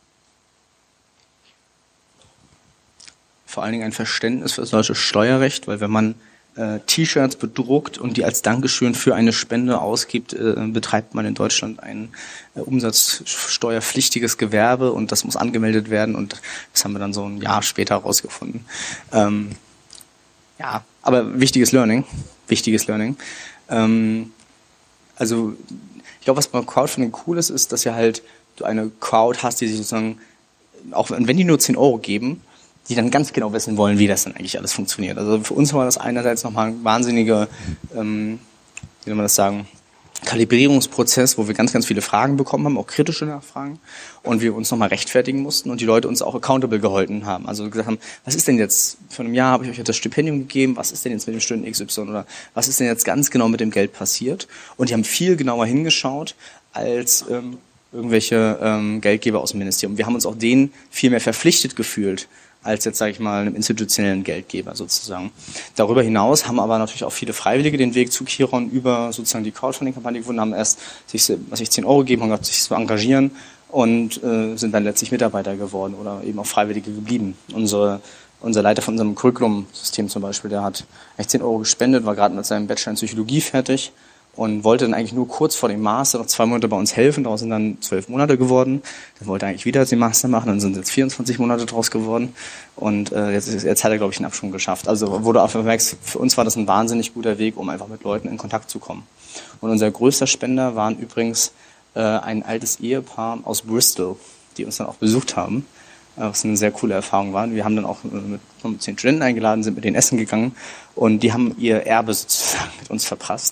S1: Vor allen Dingen ein Verständnis für das deutsche Steuerrecht, weil wenn man äh, T-Shirts bedruckt und die als Dankeschön für eine Spende ausgibt, äh, betreibt man in Deutschland ein äh, umsatzsteuerpflichtiges Gewerbe und das muss angemeldet werden und das haben wir dann so ein Jahr später rausgefunden. Ähm, ja, aber wichtiges Learning, wichtiges Learning. Ähm, also ich glaube, was bei Crowdfunding cool ist, ist, dass ihr halt du eine Crowd hast, die sich sozusagen, auch wenn die nur zehn Euro geben, die dann ganz genau wissen wollen, wie das dann eigentlich alles funktioniert. Also für uns war das einerseits nochmal ein wahnsinniger, ähm, wie soll man das sagen, Kalibrierungsprozess, wo wir ganz, ganz viele Fragen bekommen haben, auch kritische Nachfragen, und wir uns nochmal rechtfertigen mussten und die Leute uns auch accountable gehalten haben. Also gesagt haben, was ist denn jetzt, vor einem Jahr habe ich euch das Stipendium gegeben, was ist denn jetzt mit dem Stunden X Y oder was ist denn jetzt ganz genau mit dem Geld passiert? Und die haben viel genauer hingeschaut, als ähm, irgendwelche ähm, Geldgeber aus dem Ministerium. Wir haben uns auch denen viel mehr verpflichtet gefühlt, als jetzt, sage ich mal, einem institutionellen Geldgeber sozusagen. Darüber hinaus haben aber natürlich auch viele Freiwillige den Weg zu Chiron über sozusagen die Crowdfunding-Kampagne gefunden, haben erst sich, was ich zehn Euro gegeben, haben gesagt, sich zu engagieren und äh, sind dann letztlich Mitarbeiter geworden oder eben auch Freiwillige geblieben. Unsere, unser Leiter von unserem Curriculum-System zum Beispiel, der hat echt zehn Euro gespendet, war gerade mit seinem Bachelor in Psychologie fertig und wollte dann eigentlich nur kurz vor dem Master noch zwei Monate bei uns helfen. Daraus sind dann zwölf Monate geworden. Dann wollte er eigentlich wieder den Master machen, dann sind jetzt vierundzwanzig Monate draus geworden. Und äh, jetzt, jetzt hat er, glaube ich, einen Abschwung geschafft. Also wurde auch merkst, für uns war das ein wahnsinnig guter Weg, um einfach mit Leuten in Kontakt zu kommen. Und unser größter Spender waren übrigens äh, ein altes Ehepaar aus Bristol, die uns dann auch besucht haben. Was eine sehr coole Erfahrung war. Wir haben dann auch mit, mit zehn Studenten eingeladen, sind mit denen essen gegangen und die haben ihr Erbe sozusagen mit uns verprasst.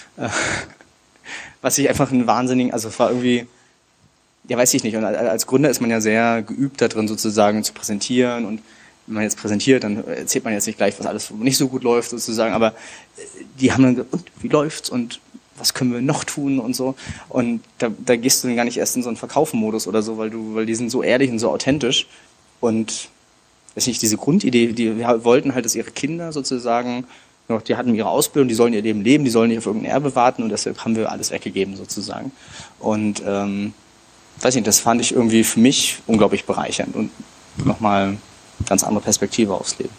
S1: Was ich einfach einen wahnsinnigen, also es war irgendwie, ja weiß ich nicht, und als Gründer ist man ja sehr geübt da drin sozusagen zu präsentieren und wenn man jetzt präsentiert, dann erzählt man jetzt nicht gleich, was alles nicht so gut läuft sozusagen, aber die haben dann gesagt, und wie läuft's und was können wir noch tun und so. Und da, da gehst du dann gar nicht erst in so einen Verkaufenmodus oder so, weil du, weil die sind so ehrlich und so authentisch. Und das ist nicht diese Grundidee, die wir wollten halt, dass ihre Kinder sozusagen, noch, die hatten ihre Ausbildung, die sollen ihr Leben leben, die sollen nicht auf irgendein Erbe warten und deshalb haben wir alles weggegeben sozusagen. Und ähm, weiß nicht, das fand ich irgendwie für mich unglaublich bereichernd und nochmal eine ganz andere Perspektive aufs Leben.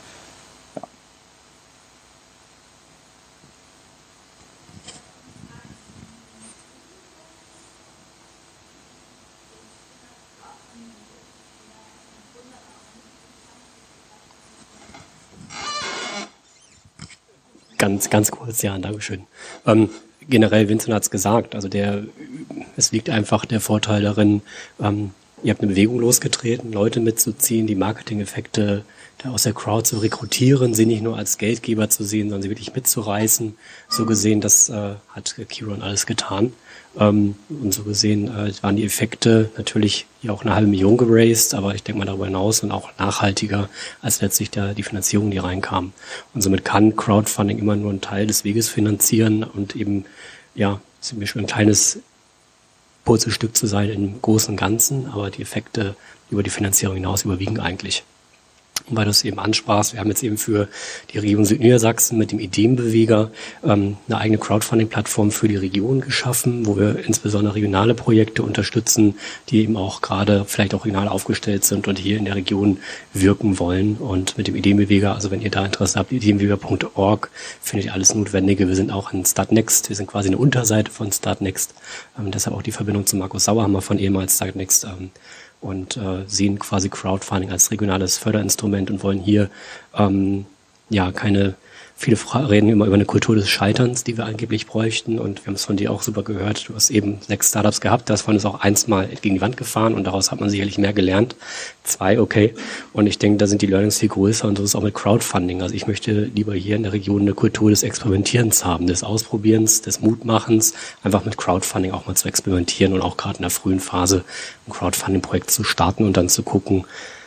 S7: Ganz, ganz kurz, ja, Dankeschön. Ähm, generell, Vincent hat es gesagt, also der, es liegt einfach der Vorteil darin, ähm, ihr habt eine Bewegung losgetreten, Leute mitzuziehen, die Marketing-Effekte da aus der Crowd zu rekrutieren, sie nicht nur als Geldgeber zu sehen, sondern sie wirklich mitzureißen. So gesehen, das äh, hat Chiron alles getan. Ähm, und so gesehen äh, waren die Effekte natürlich ja auch eine halbe Million geraced, aber ich denke mal darüber hinaus und auch nachhaltiger als letztlich der, die Finanzierung, die reinkam. Und somit kann Crowdfunding immer nur einen Teil des Weges finanzieren und eben, ja, zum Beispiel ein kleines Puzzlestück zu sein im Großen und Ganzen, aber die Effekte über die Finanzierung hinaus überwiegen eigentlich. Und weil du es eben ansprachst, wir haben jetzt eben für die Region Südniedersachsen mit dem Ideenbeweger ähm, eine eigene Crowdfunding-Plattform für die Region geschaffen, wo wir insbesondere regionale Projekte unterstützen, die eben auch gerade vielleicht auch regional aufgestellt sind und hier in der Region wirken wollen. Und mit dem Ideenbeweger, also wenn ihr da Interesse habt, ideenbeweger punkt org, findet ihr alles Notwendige. Wir sind auch in Startnext, wir sind quasi eine Unterseite von Startnext. Ähm, deshalb auch die Verbindung zu Markus Sauerhammer von ehemals Startnext. Ähm, und äh, sehen quasi Crowdfunding als regionales Förderinstrument und wollen hier ähm, ja keine viele Fra- reden immer über eine Kultur des Scheiterns, die wir angeblich bräuchten, und wir haben es von dir auch super gehört, du hast eben sechs Startups gehabt, davon ist auch eins mal gegen die Wand gefahren und daraus hat man sicherlich mehr gelernt. Zwei, okay, und ich denke, da sind die Learnings viel größer und so ist es auch mit Crowdfunding. Also ich möchte lieber hier in der Region eine Kultur des Experimentierens haben, des Ausprobierens, des Mutmachens, einfach mit Crowdfunding auch mal zu experimentieren und auch gerade in der frühen Phase ein Crowdfunding-Projekt zu starten und dann zu gucken,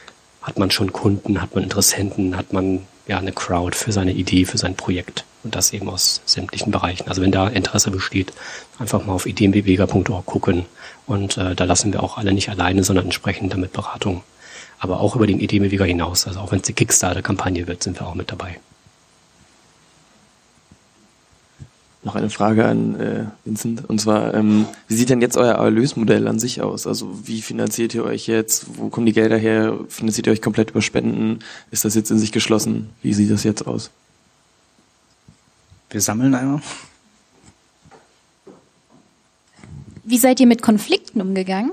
S7: hat man schon Kunden, hat man Interessenten, hat man ja eine Crowd für seine Idee, für sein Projekt, und das eben aus sämtlichen Bereichen. Also wenn da Interesse besteht, einfach mal auf ideenbeweger punkt org gucken, und äh, da lassen wir auch alle nicht alleine, sondern entsprechend damit Beratung. Aber auch über den Ideenbeweger hinaus, also auch wenn es die Kickstarter-Kampagne wird, sind wir auch mit dabei.
S5: Noch eine Frage an äh, Vincent, und zwar, ähm, wie sieht denn jetzt euer Erlösmodell an sich aus? Also wie finanziert ihr euch jetzt? Wo kommen die Gelder her? Finanziert ihr euch komplett über Spenden? Ist das jetzt in sich geschlossen? Wie sieht das jetzt aus?
S1: Wir sammeln einmal.
S8: Wie seid ihr mit Konflikten umgegangen?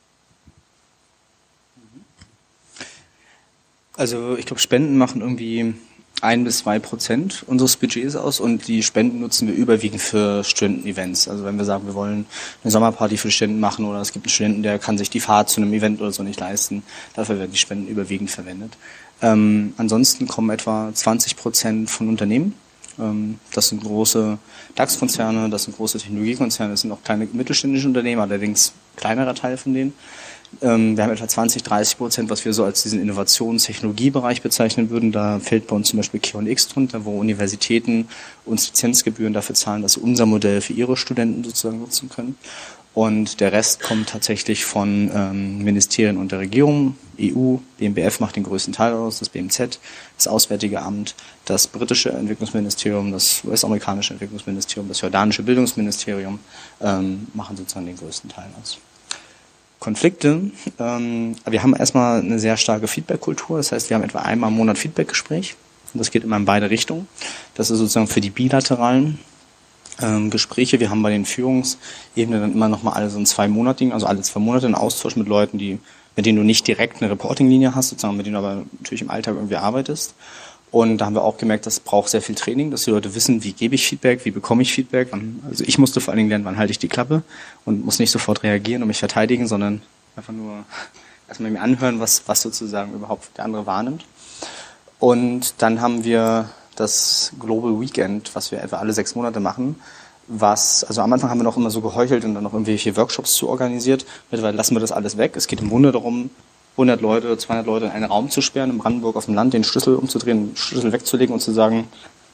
S1: Also ich glaube, Spenden machen irgendwie ein bis zwei Prozent unseres Budgets aus, und die Spenden nutzen wir überwiegend für Studenten-Events. Also wenn wir sagen, wir wollen eine Sommerparty für Studenten machen, oder es gibt einen Studenten, der kann sich die Fahrt zu einem Event oder so nicht leisten, dafür werden die Spenden überwiegend verwendet. Ähm, ansonsten kommen etwa zwanzig Prozent von Unternehmen. Ähm, das sind große DAX-Konzerne, das sind große Technologiekonzerne, das sind auch kleine mittelständische Unternehmen, allerdings kleinerer Teil von denen. Ähm, wir haben etwa zwanzig, dreißig Prozent, was wir so als diesen Innovations-Technologiebereich bezeichnen würden. Da fällt bei uns zum Beispiel Chiron X drunter, wo Universitäten uns Lizenzgebühren dafür zahlen, dass sie unser Modell für ihre Studenten sozusagen nutzen können. Und der Rest kommt tatsächlich von ähm, Ministerien und der Regierung, E U, B M B F macht den größten Teil aus, das B M Z, das Auswärtige Amt, das britische Entwicklungsministerium, das U S-amerikanische Entwicklungsministerium, das jordanische Bildungsministerium ähm, machen sozusagen den größten Teil aus. Konflikte, ähm, wir haben erstmal eine sehr starke Feedback-Kultur, das heißt, wir haben etwa einmal im Monat Feedback-Gespräch und das geht immer in beide Richtungen. Das ist sozusagen für die bilateralen ähm, Gespräche. Wir haben bei den Führungsebenen dann immer nochmal alle so ein zwei Monatigen, also alle zwei Monate einen Austausch mit Leuten, die, mit denen du nicht direkt eine Reporting-Linie hast, sozusagen, mit denen du aber natürlich im Alltag irgendwie arbeitest. Und da haben wir auch gemerkt, das braucht sehr viel Training, dass die Leute wissen, wie gebe ich Feedback, wie bekomme ich Feedback. Wann, also ich musste vor allen Dingen lernen, wann halte ich die Klappe und muss nicht sofort reagieren und mich verteidigen, sondern einfach nur erstmal mir anhören, was, was sozusagen überhaupt der andere wahrnimmt. Und dann haben wir das Global Weekend, was wir etwa alle sechs Monate machen, was, also am Anfang haben wir noch immer so geheuchelt und dann noch irgendwelche Workshops zu organisiert. Mittlerweile lassen wir das alles weg. Es geht im Grunde darum, hundert Leute, zweihundert Leute in einen Raum zu sperren, in Brandenburg auf dem Land, den Schlüssel umzudrehen, den Schlüssel wegzulegen und zu sagen,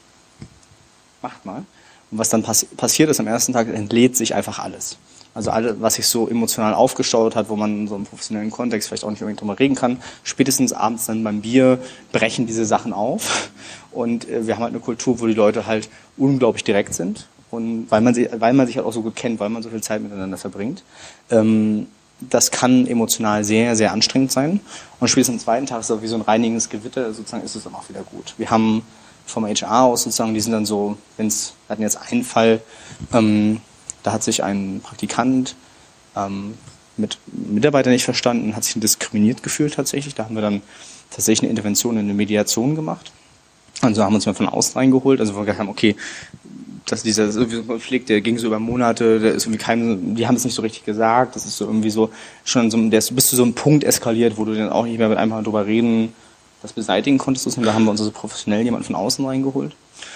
S1: macht mal. Und was dann pass- passiert ist am ersten Tag, entlädt sich einfach alles. Also alles, was sich so emotional aufgestaut hat, wo man so im professionellen Kontext vielleicht auch nicht unbedingt drüber reden kann, spätestens abends dann beim Bier brechen diese Sachen auf. Und äh, wir haben halt eine Kultur, wo die Leute halt unglaublich direkt sind. Und weil man, sie, weil man sich halt auch so gut kennt, weil man so viel Zeit miteinander verbringt. Ähm, Das kann emotional sehr, sehr anstrengend sein. Und spätestens am zweiten Tag ist es wie so ein reinigendes Gewitter, sozusagen ist es dann auch wieder gut. Wir haben vom H R aus sozusagen, die sind dann so, wenn es, wir hatten jetzt einen Fall, ähm, da hat sich ein Praktikant ähm, mit Mitarbeiter nicht verstanden, hat sich diskriminiert gefühlt tatsächlich. Da haben wir dann tatsächlich eine Intervention in eine Mediation gemacht. Also haben wir uns mal von außen reingeholt, also wo wir gesagt haben, okay, dass dieser so ein Konflikt, der ging so über Monate, der ist irgendwie kein, die haben es nicht so richtig gesagt, das ist so irgendwie so schon so, der ist bis zu so einem Punkt eskaliert, wo du dann auch nicht mehr mit einem Mal drüber reden, das beseitigen konntest. Und da haben wir uns also professionell jemanden von außen reingeholt.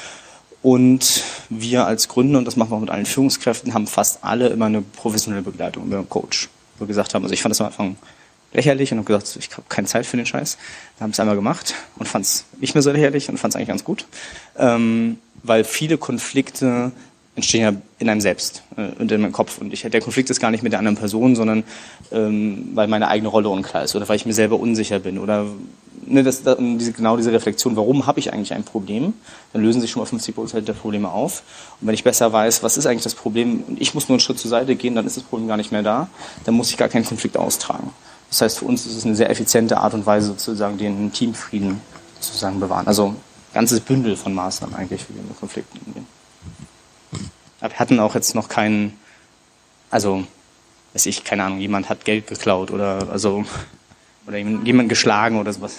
S1: Und wir als Gründer, und das machen wir auch mit allen Führungskräften, haben fast alle immer eine professionelle Begleitung über einen Coach. Wo wir gesagt haben, also ich fand das am Anfang lächerlich und habe gesagt, ich habe keine Zeit für den Scheiß. Wir haben es einmal gemacht und fand es nicht mehr so lächerlich und fand es eigentlich ganz gut. Ähm, weil viele Konflikte entstehen ja in einem selbst äh, und in meinem Kopf. Und ich, der Konflikt ist gar nicht mit der anderen Person, sondern ähm, weil meine eigene Rolle unklar ist oder weil ich mir selber unsicher bin. Oder ne, das, das, diese, genau diese Reflexion, warum habe ich eigentlich ein Problem, dann lösen sich schon mal fünfzig Prozent der Probleme auf. Und wenn ich besser weiß, was ist eigentlich das Problem und ich muss nur einen Schritt zur Seite gehen, dann ist das Problem gar nicht mehr da. Dann muss ich gar keinen Konflikt austragen. Das heißt, für uns ist es eine sehr effiziente Art und Weise, sozusagen den Teamfrieden sozusagen bewahren. Also ein ganzes Bündel von Maßnahmen eigentlich, wie wir mit Konflikten umgehen. Aber wir hatten auch jetzt noch keinen, also, weiß ich, keine Ahnung, jemand hat Geld geklaut oder also oder jemand geschlagen oder sowas.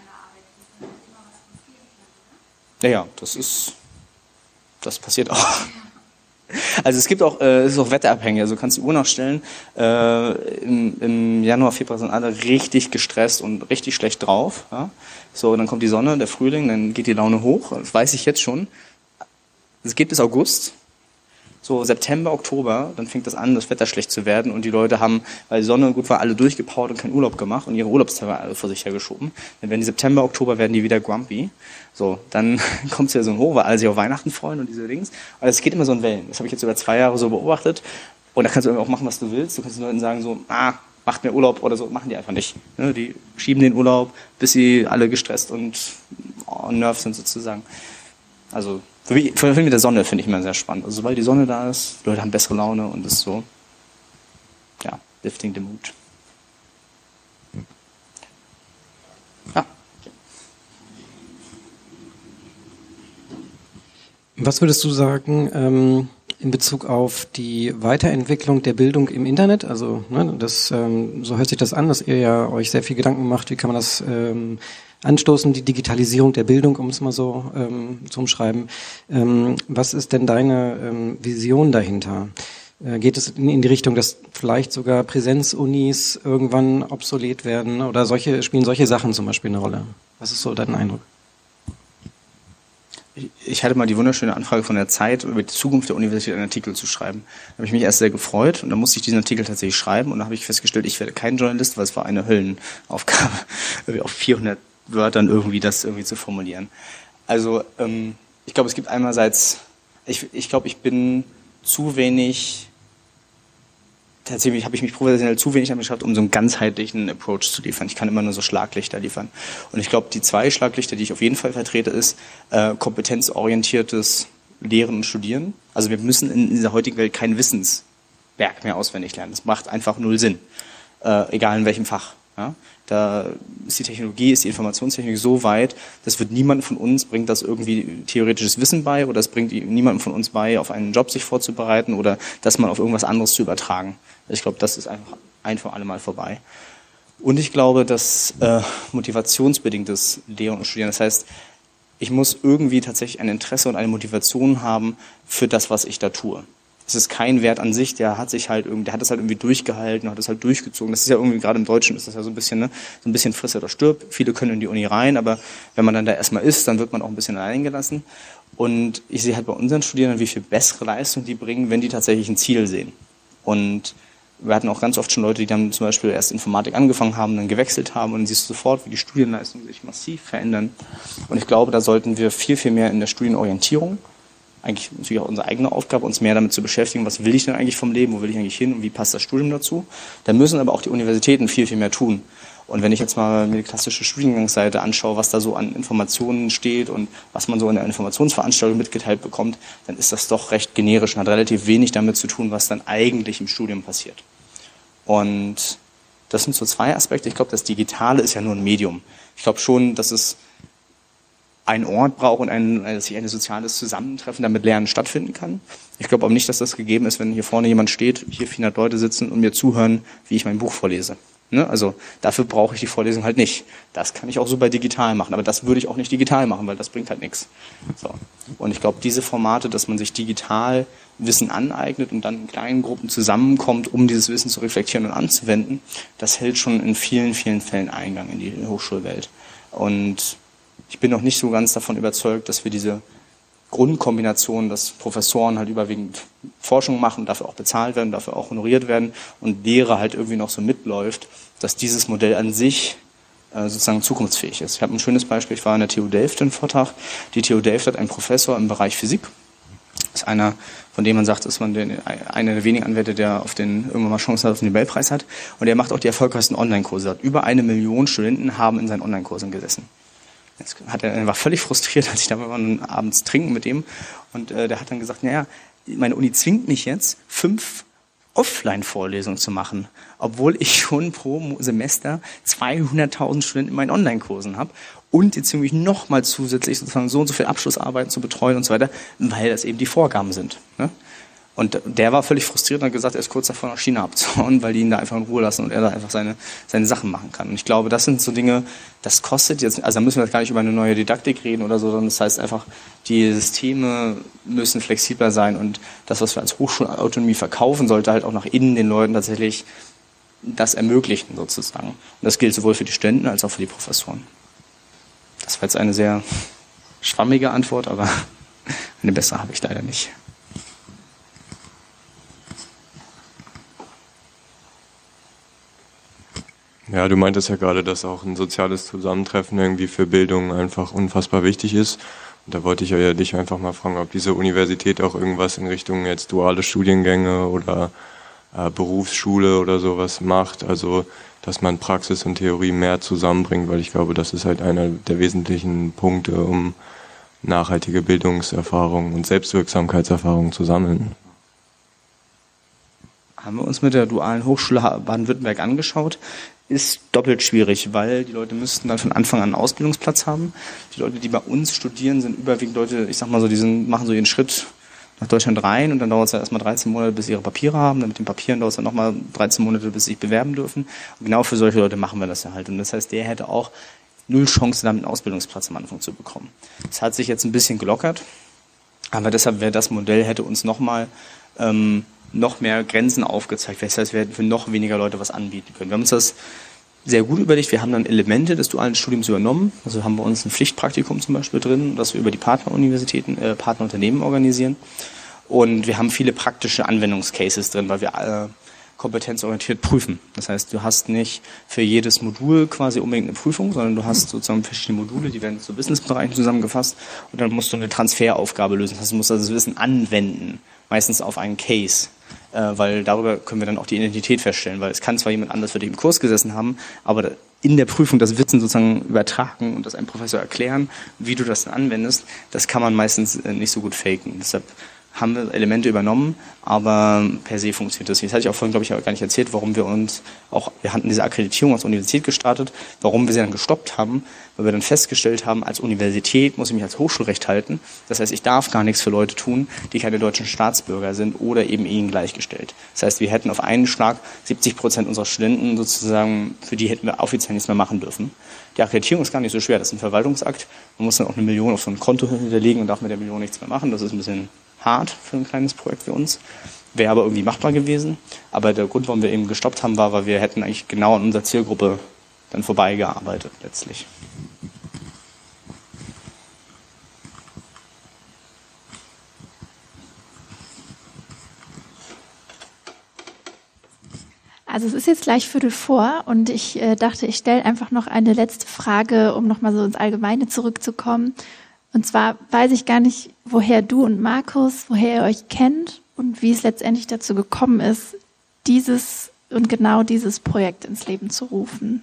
S1: Ja, ja, das ist, das passiert auch. Also es gibt auch, äh, es ist auch wetterabhängig, also du kannst die Uhr nachstellen, äh, im, im Januar, Februar sind alle richtig gestresst und richtig schlecht drauf, ja? So, dann kommt die Sonne, der Frühling, dann geht die Laune hoch, das weiß ich jetzt schon. Es geht bis August, so September, Oktober, dann fängt das an, das Wetter schlecht zu werden und die Leute haben, weil die Sonne gut war, alle durchgepowert und keinen Urlaub gemacht und ihre Urlaubstage alle vor sich hergeschoben. Dann werden die September, Oktober, werden die wieder grumpy. So, dann kommt es ja so hoch, weil alle sich auf Weihnachten freuen und diese Dings. Aber es geht immer so in Wellen. Das habe ich jetzt über zwei Jahre so beobachtet. Und da kannst du auch machen, was du willst. Du kannst den Leuten sagen so, ah, macht mir Urlaub oder so. Machen die einfach nicht. Ne? Die schieben den Urlaub, bis sie alle gestresst und oh, nervt sind sozusagen. Also, für mich, für mich mit der Sonne finde ich immer sehr spannend. Also, sobald die Sonne da ist, die Leute haben bessere Laune und das ist so, ja, lifting the mood. Ja.
S9: Was würdest du sagen ähm, in Bezug auf die Weiterentwicklung der Bildung im Internet? Also ne, das, ähm, so hört sich das an, dass ihr ja euch sehr viel Gedanken macht, wie kann man das ähm, anstoßen, die Digitalisierung der Bildung, um es mal so ähm, zu umschreiben. Ähm, was ist denn deine ähm, Vision dahinter? Äh, geht es in, in die Richtung, dass vielleicht sogar Präsenzunis irgendwann obsolet werden oder solche spielen solche Sachen zum Beispiel eine Rolle? Was ist so dein Eindruck?
S1: Ich hatte mal die wunderschöne Anfrage von der Zeit, über die Zukunft der Universität einen Artikel zu schreiben. Da habe ich mich erst sehr gefreut und dann musste ich diesen Artikel tatsächlich schreiben und dann habe ich festgestellt, ich werde kein Journalist, weil es war eine Höllenaufgabe, auf vierhundert Wörtern irgendwie das irgendwie zu formulieren. Also ähm, ich glaube, es gibt einerseits, ich, ich glaube, ich bin zu wenig tatsächlich habe ich mich professionell zu wenig damit geschafft, um so einen ganzheitlichen Approach zu liefern. Ich kann immer nur so Schlaglichter liefern. Und ich glaube, die zwei Schlaglichter, die ich auf jeden Fall vertrete, ist äh, kompetenzorientiertes Lehren und Studieren. Also wir müssen in dieser heutigen Welt kein Wissensberg mehr auswendig lernen. Das macht einfach null Sinn, äh, egal in welchem Fach. Ja? Da ist die Technologie, ist die Informationstechnik so weit, das wird niemand von uns, bringt das irgendwie theoretisches Wissen bei oder es bringt niemandem von uns bei, auf einen Job sich vorzubereiten oder das mal auf irgendwas anderes zu übertragen. Ich glaube, das ist einfach ein für alle Mal vorbei. Und ich glaube, dass äh, motivationsbedingtes Lehren und Studieren, das heißt, ich muss irgendwie tatsächlich ein Interesse und eine Motivation haben für das, was ich da tue. Es ist kein Wert an sich, der hat sich halt irgendwie, der hat das halt irgendwie durchgehalten, hat das halt durchgezogen. Das ist ja irgendwie, gerade im Deutschen ist das ja so ein bisschen, ne, so ein bisschen friss oder stirb. Viele können in die Uni rein, aber wenn man dann da erstmal ist, dann wird man auch ein bisschen allein gelassen. Und ich sehe halt bei unseren Studierenden, wie viel bessere Leistung die bringen, wenn die tatsächlich ein Ziel sehen. Und wir hatten auch ganz oft schon Leute, die dann zum Beispiel erst Informatik angefangen haben, dann gewechselt haben und dann siehst du sofort, wie die Studienleistungen sich massiv verändern. Und ich glaube, da sollten wir viel, viel mehr in der Studienorientierung, eigentlich natürlich auch unsere eigene Aufgabe, uns mehr damit zu beschäftigen, was will ich denn eigentlich vom Leben, wo will ich eigentlich hin und wie passt das Studium dazu. Da müssen aber auch die Universitäten viel, viel mehr tun. Und wenn ich jetzt mal mir die klassische Studiengangsseite anschaue, was da so an Informationen steht und was man so in der Informationsveranstaltung mitgeteilt bekommt, dann ist das doch recht generisch und hat relativ wenig damit zu tun, was dann eigentlich im Studium passiert. Und das sind so zwei Aspekte. Ich glaube, das Digitale ist ja nur ein Medium. Ich glaube schon, dass es einen Ort braucht und ein, dass sich ein soziales Zusammentreffen, damit Lernen stattfinden kann. Ich glaube auch nicht, dass das gegeben ist, wenn hier vorne jemand steht, hier vierhundert Leute sitzen und mir zuhören, wie ich mein Buch vorlese. Ne? Also dafür brauche ich die Vorlesung halt nicht. Das kann ich auch super digital machen, aber das würde ich auch nicht digital machen, weil das bringt halt nichts. So. Und ich glaube, diese Formate, dass man sich digital Wissen aneignet und dann in kleinen Gruppen zusammenkommt, um dieses Wissen zu reflektieren und anzuwenden, das hält schon in vielen, vielen Fällen Eingang in die Hochschulwelt. Und ich bin noch nicht so ganz davon überzeugt, dass wir diese Grundkombination, dass Professoren halt überwiegend Forschung machen, dafür auch bezahlt werden, dafür auch honoriert werden und Lehre halt irgendwie noch so mitläuft, dass dieses Modell an sich äh, sozusagen zukunftsfähig ist. Ich habe ein schönes Beispiel, ich war an der T U Delft in Vortrag. Die T U Delft hat einen Professor im Bereich Physik. Das ist einer, von dem man sagt, dass man den, einer der wenigen Anwärter, der auf den, irgendwann mal Chancen auf den Nobelpreis hat. Und er macht auch die erfolgreichsten Online-Kurse. Über eine Million Studenten haben in seinen Online-Kursen gesessen. Jetzt hat er, er war völlig frustriert, als ich da war, abends trinken mit ihm. Und äh, der hat dann gesagt, naja, meine Uni zwingt mich jetzt, fünf Offline-Vorlesungen zu machen, obwohl ich schon pro Semester zweihunderttausend Studenten in meinen Online-Kursen habe und jetzt irgendwie nochmal zusätzlich sozusagen so und so viel Abschlussarbeiten zu betreuen und so weiter, weil das eben die Vorgaben sind. Ne? Und der war völlig frustriert und hat gesagt, er ist kurz davor, nach China abzuhauen, weil die ihn da einfach in Ruhe lassen und er da einfach seine, seine Sachen machen kann. Und ich glaube, das sind so Dinge, das kostet jetzt, also da müssen wir jetzt gar nicht über eine neue Didaktik reden oder so, sondern das heißt einfach, die Systeme müssen flexibler sein und das, was wir als Hochschulautonomie verkaufen, sollte halt auch nach innen den Leuten tatsächlich das ermöglichen sozusagen. Und das gilt sowohl für die Studenten als auch für die Professoren. Das war jetzt eine sehr schwammige Antwort, aber eine bessere habe ich leider nicht.
S6: Ja, du meintest ja gerade, dass auch ein soziales Zusammentreffen irgendwie für Bildung einfach unfassbar wichtig ist. Und da wollte ich ja dich einfach mal fragen, ob diese Universität auch irgendwas in Richtung jetzt duale Studiengänge oder äh, Berufsschule oder sowas macht. Also, dass man Praxis und Theorie mehr zusammenbringt, weil ich glaube, das ist halt einer der wesentlichen Punkte, um nachhaltige Bildungserfahrungen und Selbstwirksamkeitserfahrungen zu sammeln.
S1: Haben wir uns mit der dualen Hochschule Baden-Württemberg angeschaut. Ist doppelt schwierig, weil die Leute müssten dann von Anfang an einen Ausbildungsplatz haben. Die Leute, die bei uns studieren, sind überwiegend Leute, ich sag mal so, die sind, machen so ihren Schritt nach Deutschland rein und dann dauert es ja erstmal dreizehn Monate, bis sie ihre Papiere haben. Dann mit den Papieren dauert es dann nochmal dreizehn Monate, bis sie sich bewerben dürfen. Und genau für solche Leute machen wir das ja halt. Und das heißt, der hätte auch null Chance, damit einen Ausbildungsplatz am Anfang zu bekommen. Das hat sich jetzt ein bisschen gelockert, aber deshalb wäre das Modell, hätte uns nochmal ähm, noch mehr Grenzen aufgezeigt. Das heißt, wir hätten für noch weniger Leute was anbieten können. Wir haben uns das sehr gut überlegt. Wir haben dann Elemente des dualen Studiums übernommen. Also haben wir uns ein Pflichtpraktikum zum Beispiel drin, das wir über die Partneruniversitäten, äh, Partnerunternehmen organisieren. Und wir haben viele praktische Anwendungscases drin, weil wir äh, kompetenzorientiert prüfen. Das heißt, du hast nicht für jedes Modul quasi unbedingt eine Prüfung, sondern du hast sozusagen verschiedene Module, die werden zu Businessbereichen zusammengefasst und dann musst du eine Transferaufgabe lösen. Das heißt, du musst das Wissen anwenden, meistens auf einen Case äh, weil darüber können wir dann auch die Identität feststellen, weil es kann zwar jemand anders für dich im Kurs gesessen haben, aber in der Prüfung das Wissen sozusagen übertragen und das einem Professor erklären, wie du das dann anwendest, das kann man meistens äh, nicht so gut faken. Deshalb haben wir Elemente übernommen, aber per se funktioniert das nicht. Das hatte ich auch vorhin, glaube ich, gar nicht erzählt, warum wir uns auch, wir hatten diese Akkreditierung aus der Universität gestartet, warum wir sie dann gestoppt haben, weil wir dann festgestellt haben, als Universität muss ich mich als Hochschulrecht halten. Das heißt, ich darf gar nichts für Leute tun, die keine deutschen Staatsbürger sind oder eben ihnen gleichgestellt. Das heißt, wir hätten auf einen Schlag siebzig Prozent unserer Studenten sozusagen, für die hätten wir offiziell nichts mehr machen dürfen. Die Akkreditierung ist gar nicht so schwer, das ist ein Verwaltungsakt. Man muss dann auch eine Million auf so ein Konto hinterlegen und darf mit der Million nichts mehr machen. Das ist ein bisschen hart für ein kleines Projekt wie uns. Wäre aber irgendwie machbar gewesen. Aber der Grund, warum wir eben gestoppt haben, war, weil wir hätten eigentlich genau an unserer Zielgruppe dann vorbeigearbeitet letztlich.
S4: Also es ist jetzt gleich Viertel vor und ich äh, dachte, ich stelle einfach noch eine letzte Frage, um nochmal so ins Allgemeine zurückzukommen. Und zwar weiß ich gar nicht, woher du und Markus, woher ihr euch kennt und wie es letztendlich dazu gekommen ist, dieses und genau dieses Projekt ins Leben zu rufen.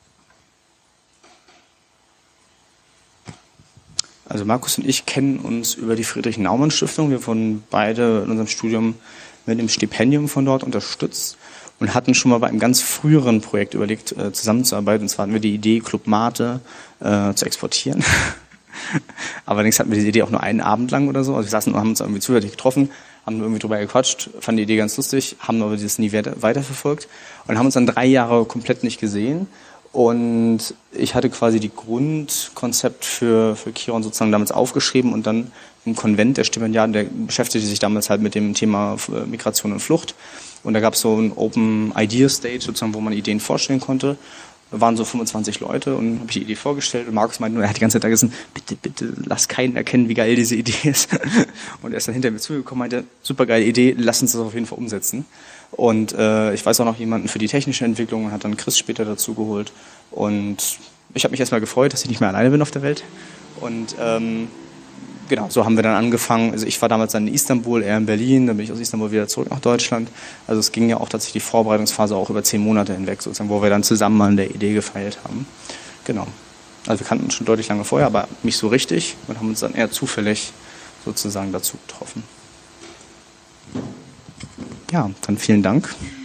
S1: Also Markus und ich kennen uns über die Friedrich-Naumann-Stiftung. Wir wurden beide in unserem Studium mit dem Stipendium von dort unterstützt und hatten schon mal bei einem ganz früheren Projekt überlegt, äh, zusammenzuarbeiten. Und zwar hatten wir die Idee, Club Mate äh, zu exportieren. Allerdings hatten wir diese Idee auch nur einen Abend lang oder so. Also wir saßen und haben uns irgendwie zufällig getroffen, haben irgendwie drüber gequatscht, fanden die Idee ganz lustig, haben aber dieses nie weiterverfolgt und haben uns dann drei Jahre komplett nicht gesehen. Und ich hatte quasi die Grundkonzept für, für Kiron sozusagen damals aufgeschrieben und dann im Konvent der Stipendiaten, der beschäftigte sich damals halt mit dem Thema Migration und Flucht. Und da gab es so ein Open Idea Stage sozusagen, wo man Ideen vorstellen konnte. Da waren so fünfundzwanzig Leute und habe ich die Idee vorgestellt und Markus meinte nur, er hat die ganze Zeit da gesagt, bitte, bitte, lass keinen erkennen, wie geil diese Idee ist. Und er ist dann hinter mir zugekommen und meinte, super geile Idee, lass uns das auf jeden Fall umsetzen. Und äh, ich weiß auch noch jemanden für die technische Entwicklung und hat dann Chris später dazu geholt. Und ich habe mich erstmal gefreut, dass ich nicht mehr alleine bin auf der Welt. Und ähm, genau, so haben wir dann angefangen. Also ich war damals dann in Istanbul, er in Berlin, dann bin ich aus Istanbul wieder zurück nach Deutschland. Also es ging ja auch tatsächlich die Vorbereitungsphase auch über zehn Monate hinweg, sozusagen, wo wir dann zusammen mal an der Idee gefeilt haben. Genau. Also wir kannten uns schon deutlich lange vorher, aber nicht so richtig und haben uns dann eher zufällig sozusagen dazu getroffen. Ja, dann vielen Dank.